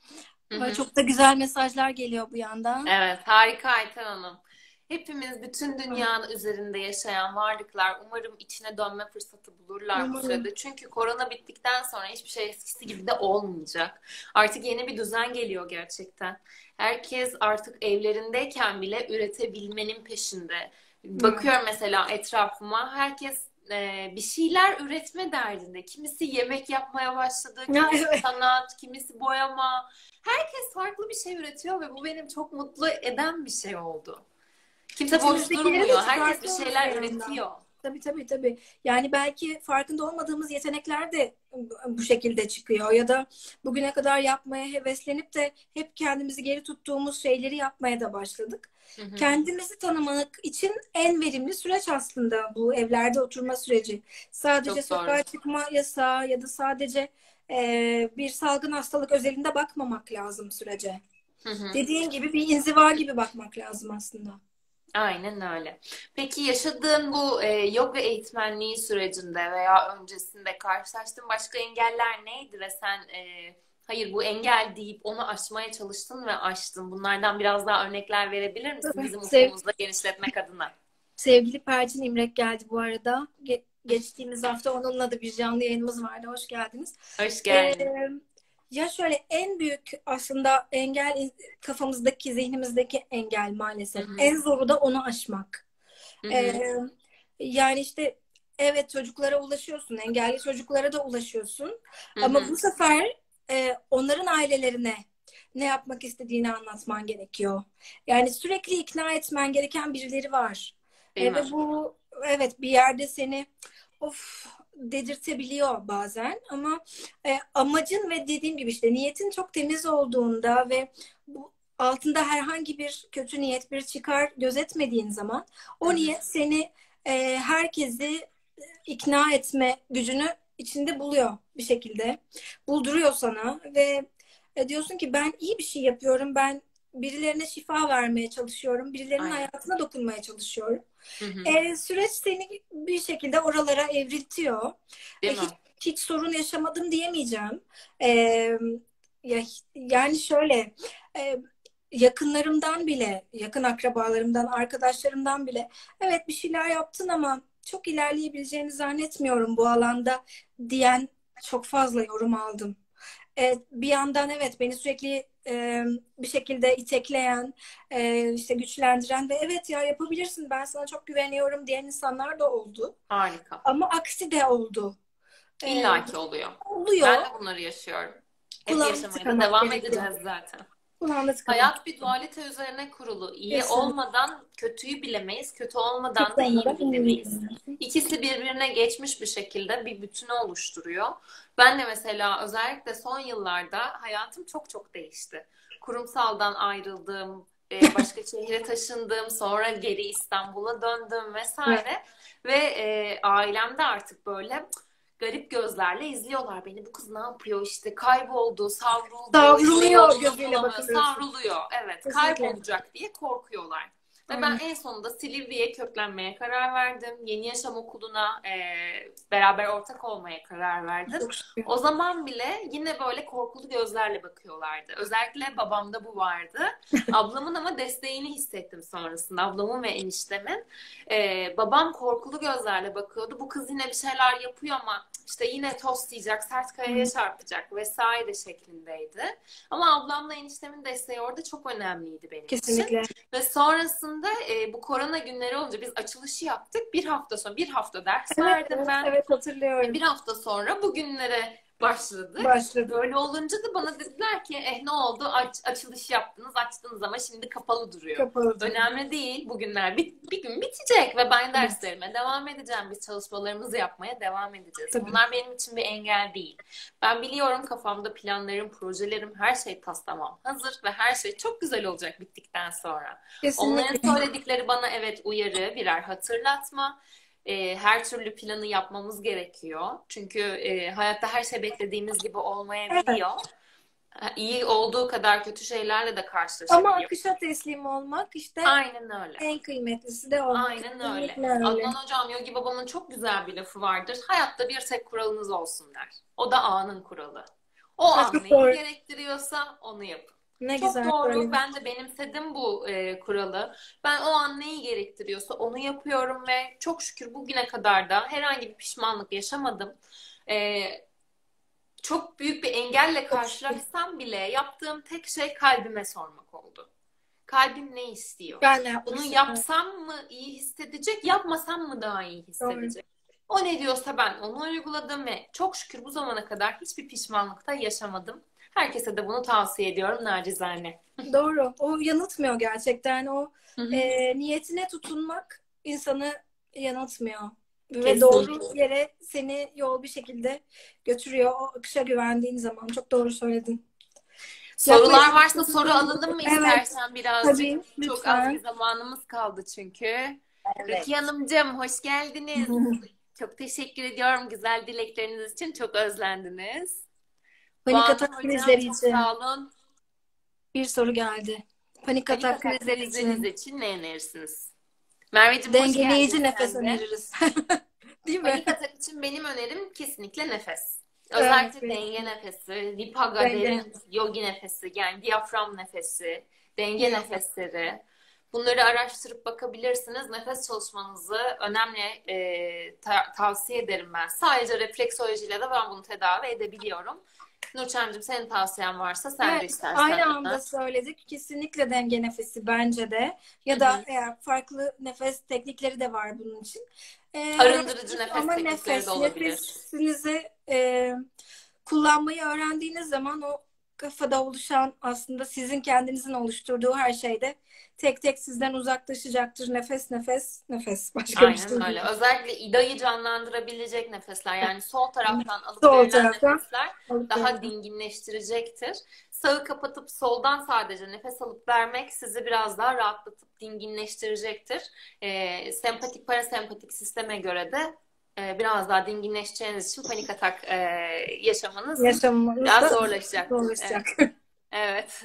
Hı Ve hı. çok da güzel mesajlar geliyor bu yandan. Evet, harika Ayten Hanım. Hepimiz, bütün dünya üzerinde yaşayan varlıklar umarım içine dönme fırsatı bulurlar bu Umarım. sürede. Çünkü korona bittikten sonra hiçbir şey eskisi gibi de olmayacak. Artık yeni bir düzen geliyor gerçekten. Herkes artık evlerindeyken bile üretebilmenin peşinde. Evet. Bakıyorum mesela etrafıma, herkes e, bir şeyler üretme derdinde. Kimisi yemek yapmaya başladı, Ya, kimisi evet. sanat, kimisi boyama. Herkes farklı bir şey üretiyor ve bu benim çok mutlu eden bir şey oldu. Kimse boş İçimizdekileri de durmuyor. Herkes bir çıkartıyoruz bir şeyler yandan. üretiyor. Tabii tabii tabii. Yani belki farkında olmadığımız yetenekler de bu şekilde çıkıyor ya da bugüne kadar yapmaya heveslenip de hep kendimizi geri tuttuğumuz şeyleri yapmaya da başladık. Hı hı. Kendimizi tanımak için en verimli süreç aslında bu evlerde oturma süreci. Sadece Çok doğru. sokağa çıkma yasağı ya da sadece e, bir salgın hastalık özelinde bakmamak lazım sürece. Hı hı. Dediğin gibi bir inziva gibi bakmak lazım aslında. Aynen öyle. Peki yaşadığın bu e, yoga eğitmenliği sürecinde veya öncesinde karşılaştığın başka engeller neydi ve sen e, hayır bu engel deyip onu aşmaya çalıştın ve aştın. Bunlardan biraz daha örnekler verebilir misin bizim Sev, ufkumuzu da genişletmek adına? sevgili Percin İmrek geldi bu arada. Ge- geçtiğimiz hafta onunla da bir canlı yayınımız vardı. Hoş geldiniz. Hoş Ee, geldin. Ya şöyle en büyük aslında engel kafamızdaki, zihnimizdeki engel Hı maalesef. hı. En zoru da onu aşmak. Hı hı. Ee, Yani işte evet çocuklara ulaşıyorsun, engelli çocuklara da ulaşıyorsun. Hı Ama hı. bu sefer e, onların ailelerine ne yapmak istediğini anlatman gerekiyor. Yani sürekli ikna etmen gereken birileri var. Değil E, mi? ve bu evet bir yerde seni of dedirtebiliyor bazen ama e, amacın ve dediğim gibi işte niyetin çok temiz olduğunda ve bu altında herhangi bir kötü niyet, bir çıkar gözetmediğin zaman Hı o hı. niyet seni e, herkesi ikna etme gücünü içinde buluyor bir şekilde. Bulduruyor sana ve e, diyorsun ki ben iyi bir şey yapıyorum. Ben birilerine şifa vermeye çalışıyorum. Birilerinin Aynen. hayatına dokunmaya çalışıyorum. Hı hı. E, süreç seni bir şekilde oralara evriltiyor. Değil E, mi? hiç hiç sorun yaşamadım diyemeyeceğim. E, ya, Yani şöyle e, yakınlarımdan bile, yakın akrabalarımdan, arkadaşlarımdan bile evet bir şeyler yaptın ama çok ilerleyebileceğini zannetmiyorum bu alanda diyen çok fazla yorum aldım. E, bir yandan evet beni sürekli e, bir şekilde itekleyen, e, işte güçlendiren ve evet ya yapabilirsin ben sana çok güveniyorum diyen insanlar da oldu. Harika. Ama aksi de oldu. E, İlla ki oluyor. Ben Oluyor. de bunları yaşıyorum. Hep Kulağını yaşamaya da tıkamak devam gerekiyor. edeceğiz zaten. Kulağını tıkamak Hayat bir gerekiyor. dualite üzerine kurulu. İyi Kesinlikle. olmadan kötüyü bilemeyiz, kötü olmadan Kötü da iyiyi olmadan iyi bilemeyiz. değil. İkisi birbirine geçmiş bir şekilde bir bütünü oluşturuyor. Ben de mesela özellikle son yıllarda hayatım çok çok değişti. Kurumsaldan ayrıldım, e, başka şehre taşındım, sonra geri İstanbul'a döndüm Evet. vesaire. Ve e, ailemde artık böyle garip gözlerle izliyorlar beni. Bu kız ne yapıyor işte kayboldu, savruldu, işte Savruluyor yolunu gözüyle bulamıyor, bakılıyorsun. savruluyor. Evet, Kesinlikle. kaybolacak diye korkuyorlar. Ve ben Aynen. en sonunda Silivri'ye köklenmeye karar verdim. Yeni Yaşam Okulu'na e, beraber ortak olmaya karar verdim. Çok şükür. O zaman bile yine böyle korkulu gözlerle bakıyorlardı. Özellikle babamda bu vardı. Ablamın ama desteğini hissettim sonrasında. Ablamın ve eniştemin. Ee, babam korkulu gözlerle bakıyordu. Bu kız yine bir şeyler yapıyor ama işte yine toslayacak, sert kayaya Hı. çarpacak vesaire şeklindeydi. Ama ablamla eniştemin desteği orada çok önemliydi benim için. Kesinlikle. Ve sonrasında e, bu korona günleri olunca biz açılışı yaptık. Bir hafta sonra bir hafta ders Evet, verdim evet, ben. evet Ve hatırlıyorum. bir hafta sonra bugünlere başladık. Başladı. Böyle olunca da bana dediler ki eh ne oldu Aç, açılış yaptınız açtınız ama şimdi kapalı duruyor. Kapalı duruyor. Önemli değil bugünler bir, bir gün bitecek ve ben derslerime devam edeceğim. Biz çalışmalarımızı yapmaya devam edeceğiz. Tabii. Bunlar benim için bir engel değil. Ben biliyorum kafamda planlarım, projelerim her şey tas tamam hazır ve her şey çok güzel olacak bittikten sonra. Kesinlikle. Onların söyledikleri bana evet uyarı birer hatırlatma. E, her türlü planı yapmamız gerekiyor. Çünkü e, hayatta her şey beklediğimiz gibi Evet. olmayabiliyor. Ha, İyi olduğu kadar kötü şeylerle de Ama karşılaşabiliyor. akışa teslim olmak işte Aynen öyle. en kıymetlisi de o. Aynen öyle. Kesinlikle öyle. Adnan Hocam, Yogi Babam'ın çok güzel bir lafı vardır. Hayatta bir tek kuralınız olsun der. O da anın kuralı. O Ha, an çok neyi doğru. gerektiriyorsa onu yapın. Ne Çok güzel doğru. söyledin. Ben de benimsedim bu e, kuralı. Ben o an neyi gerektiriyorsa onu yapıyorum ve çok şükür bugüne kadar da herhangi bir pişmanlık yaşamadım. E, çok büyük bir engelle Çok şükür. karşılaşsam bile yaptığım tek şey kalbime sormak oldu. Kalbim ne istiyor? Ben de Bunu yapmak istiyorum. yapsam mı iyi hissedecek, yapmasam mı daha iyi Doğru. hissedecek? O ne diyorsa ben onu uyguladım ve çok şükür bu zamana kadar hiçbir pişmanlıkta yaşamadım. Herkese de bunu tavsiye ediyorum nacizane. Doğru. O yanıltmıyor gerçekten. O Hı hı. e, niyetine tutunmak insanı yanıltmıyor. Ve doğru Kesinlikle. yere seni yol bir şekilde götürüyor. O akışa güvendiğin zaman. Çok doğru söyledin. Sorular Yaklaşık. varsa soru alalım mı Evet. istersen birazcık? Tabii. Çok az bir Lütfen. zamanımız kaldı çünkü. Evet. Rukiye Hanımcığım hoş geldiniz. Çok teşekkür ediyorum güzel dilekleriniz için. Çok özlendiniz. Panik Banu atak Hocam krizleri çok için sağ olun. bir soru geldi. Panik Panik atak atak krizleri krizleriniz için için ne önerirsiniz? Merveciğim hoş Dengeleyici geldin nefes sen de. öneririz. Değil mi? Panik atak için benim önerim kesinlikle nefes. Evet, Özellikle denge nefesi, Vipaga denge. derin yogi nefesi, yani diyafram nefesi, denge Diyafram. nefesleri. Bunları araştırıp bakabilirsiniz. Nefes çalışmanızı önemli e, ta- tavsiye ederim ben. Sadece refleksolojiyle de ben bunu tedavi edebiliyorum. Nurçemciğim senin tavsiyen varsa sen de Evet, istersen aynı öner. anda söyledik. Kesinlikle denge nefesi bence de. Hı Ya da hı. eğer farklı nefes teknikleri de var bunun için. Ee, Arındırıcı araştırıp nefes ama teknikleri de nefes, olabilir. nefesinizi e, kullanmayı öğrendiğiniz zaman o kafada oluşan aslında sizin kendinizin oluşturduğu her şeyde tek tek sizden uzaklaşacaktır. Nefes, nefes, nefes. Başka bir şey Aynen değil. öyle. Özellikle idayı canlandırabilecek nefesler, yani sol taraftan alıp Sol verilen taraftan nefesler alıp daha verelim. dinginleştirecektir. Sağı kapatıp soldan sadece nefes alıp vermek sizi biraz daha rahatlatıp dinginleştirecektir. Ee, sempatik parasempatik sisteme göre de e, biraz daha dinginleşeceğiniz için panik atak e, yaşamanız Yaşamımız biraz da zorlaşacaktır. zorlaşacak. Evet. Evet.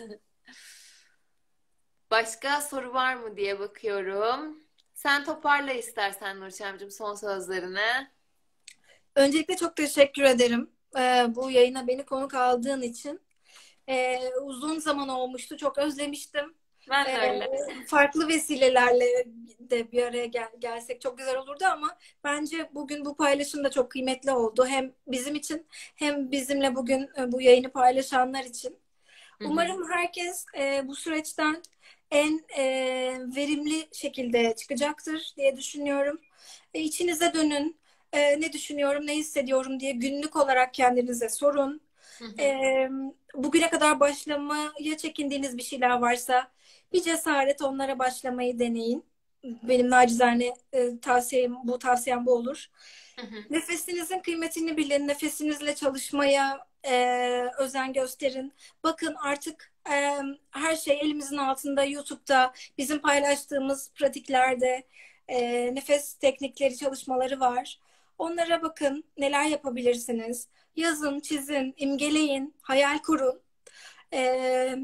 Başka soru var mı diye bakıyorum. Sen toparla istersen Nurçemciğim son sözlerini. Öncelikle çok teşekkür ederim ee, bu yayına beni konuk aldığın için. Ee, uzun zaman olmuştu, çok özlemiştim. Ben de Ee, öyle. farklı vesilelerle de bir araya gel- gelsek çok güzel olurdu ama bence bugün bu paylaşım da çok kıymetli oldu. Hem bizim için hem bizimle bugün e, bu yayını paylaşanlar için. Hı hı. Umarım herkes e, bu süreçten en e, verimli şekilde çıkacaktır diye düşünüyorum. E, içinize dönün. E, ne düşünüyorum, ne hissediyorum diye günlük olarak kendinize sorun. Hı hı. E, bugüne kadar başlamaya çekindiğiniz bir şeyler varsa bir cesaret onlara başlamayı deneyin. Benim nacizane e, tavsiyem bu tavsiyem bu olur. Hı hı. Nefesinizin kıymetini bilin. Nefesinizle çalışmaya e, özen gösterin. Bakın artık e, her şey elimizin altında. YouTube'da bizim paylaştığımız pratiklerde e, nefes teknikleri çalışmaları var. Onlara bakın. Neler yapabilirsiniz? Yazın, çizin, imgeleyin, hayal kurun. E,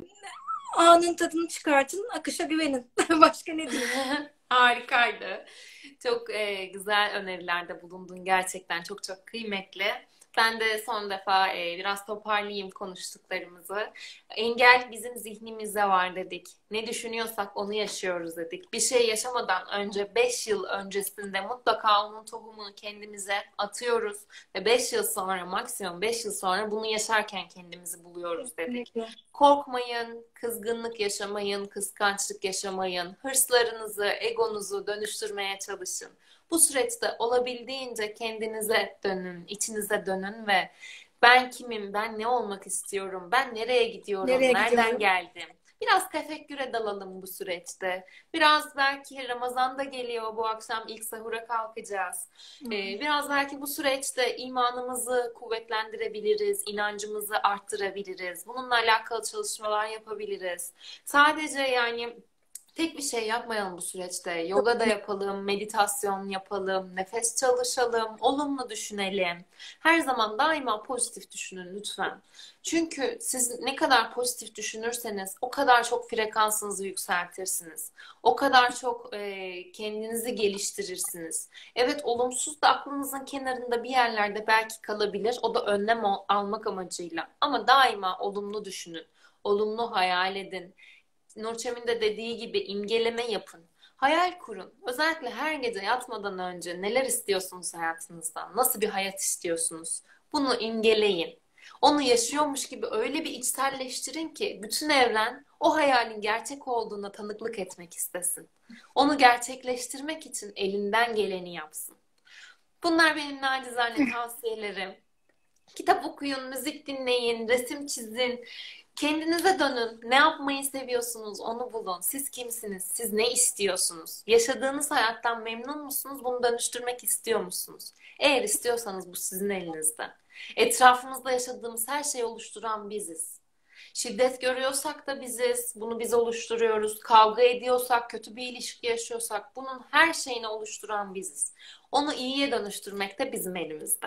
anın tadını çıkartın, akışa güvenin. Başka ne diyeyim? Harikaydı. Çok e, güzel önerilerde bulundun. Gerçekten çok çok kıymetli. Ben de son defa e, biraz toparlayayım konuştuklarımızı. Engel bizim zihnimizde var dedik. Ne düşünüyorsak onu yaşıyoruz dedik. Bir şey yaşamadan önce beş yıl öncesinde mutlaka onun tohumunu kendimize atıyoruz. Ve beş yıl sonra, maksimum beş yıl sonra bunu yaşarken kendimizi buluyoruz dedik. Kesinlikle. Korkmayın, kızgınlık yaşamayın, kıskançlık yaşamayın. Hırslarınızı, egonuzu dönüştürmeye çalışın. Bu süreçte olabildiğince kendinize dönün, içinize dönün ve ben kimim, ben ne olmak istiyorum, ben nereye gidiyorum, Nereye nereden gidiyorum? geldim? Biraz tefekküre dalalım bu süreçte. Biraz belki Ramazan da geliyor, bu akşam ilk sahura kalkacağız. Ee, biraz belki bu süreçte imanımızı kuvvetlendirebiliriz, inancımızı arttırabiliriz. Bununla alakalı çalışmalar yapabiliriz. Sadece yani tek bir şey yapmayalım bu süreçte. Yoga da yapalım, meditasyon yapalım, nefes çalışalım, olumlu düşünelim. Her zaman daima pozitif düşünün lütfen. Çünkü siz ne kadar pozitif düşünürseniz o kadar çok frekansınızı yükseltirsiniz. O kadar çok e, kendinizi geliştirirsiniz. Evet, olumsuz da aklınızın kenarında bir yerlerde belki kalabilir. O da önlem al- almak amacıyla. Ama daima olumlu düşünün. Olumlu hayal edin. Nurçemin de dediği gibi imgeleme yapın. Hayal kurun. Özellikle her gece yatmadan önce neler istiyorsunuz hayatınızdan? Nasıl bir hayat istiyorsunuz? Bunu imgeleyin. Onu yaşıyormuş gibi öyle bir içselleştirin ki bütün evren o hayalin gerçek olduğuna tanıklık etmek istesin. Onu gerçekleştirmek için elinden geleni yapsın. Bunlar benim nacizane tavsiyelerim. Kitap okuyun, müzik dinleyin, resim çizin. Kendinize dönün. Ne yapmayı seviyorsunuz onu bulun. Siz kimsiniz? Siz ne istiyorsunuz? Yaşadığınız hayattan memnun musunuz? Bunu dönüştürmek istiyor musunuz? Eğer istiyorsanız bu sizin elinizde. Etrafımızda yaşadığımız her şeyi oluşturan biziz. Şiddet görüyorsak da biziz. Bunu biz oluşturuyoruz. Kavga ediyorsak, kötü bir ilişki yaşıyorsak bunun her şeyini oluşturan biziz. Onu iyiye dönüştürmek de bizim elimizde.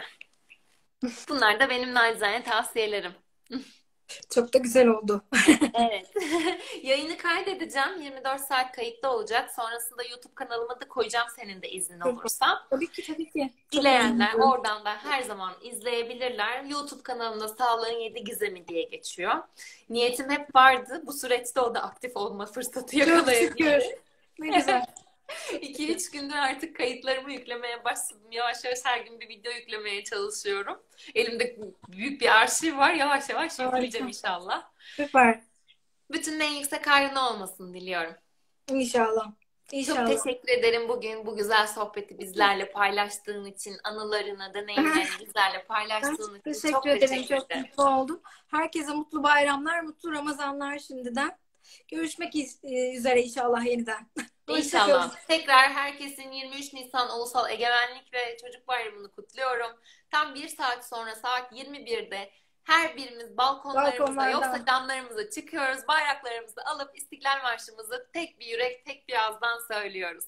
Bunlar da benim nacizane tavsiyelerim. Çok da güzel oldu. Evet. Yayını kaydedeceğim. yirmi dört saat kayıtta olacak. Sonrasında YouTube kanalıma da koyacağım senin de iznin olursa. Tabii ki tabii ki. Çok Dileyenler memnun oradan da her zaman izleyebilirler. YouTube kanalımda Sağlığın Yedi Gizemi diye geçiyor. Niyetim hep vardı. Bu süreçte o da aktif olma fırsatı Çok yakalayabilirim. şükür. Ne güzel. iki üç gündür artık kayıtlarımı yüklemeye başladım. Yavaş yavaş her gün bir video yüklemeye çalışıyorum. Elimde büyük bir arşiv var. Yavaş yavaş yükleyeceğim inşallah. Süper. Bütün en yüksek hayrına olmasını diliyorum. İnşallah. İnşallah. Çok teşekkür ederim bugün bu güzel sohbeti bizlerle paylaştığın için, anılarını, deneyimlerini bizlerle paylaştığın için Teşekkür çok ederim. teşekkür Çok ederim. mutlu oldum. Herkese mutlu bayramlar, mutlu Ramazanlar şimdiden. Görüşmek üzere inşallah yeniden. İnşallah. Tekrar herkesin yirmi üç Nisan Ulusal Egemenlik ve Çocuk Bayramı'nı kutluyorum. Tam bir saat sonra saat yirmi birde her birimiz balkonlarımıza yoksa camlarımıza çıkıyoruz. Bayraklarımızı alıp İstiklal Marşımızı tek bir yürek, tek bir ağızdan söylüyoruz.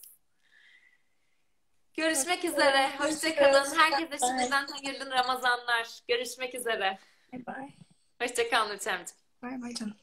Görüşmek üzere. Hoşçakalın. Herkese şimdiden hayırlı Ramazanlar. Görüşmek üzere. Bye bye. Hoşçakalın Uçemciğim. Bye bye canım.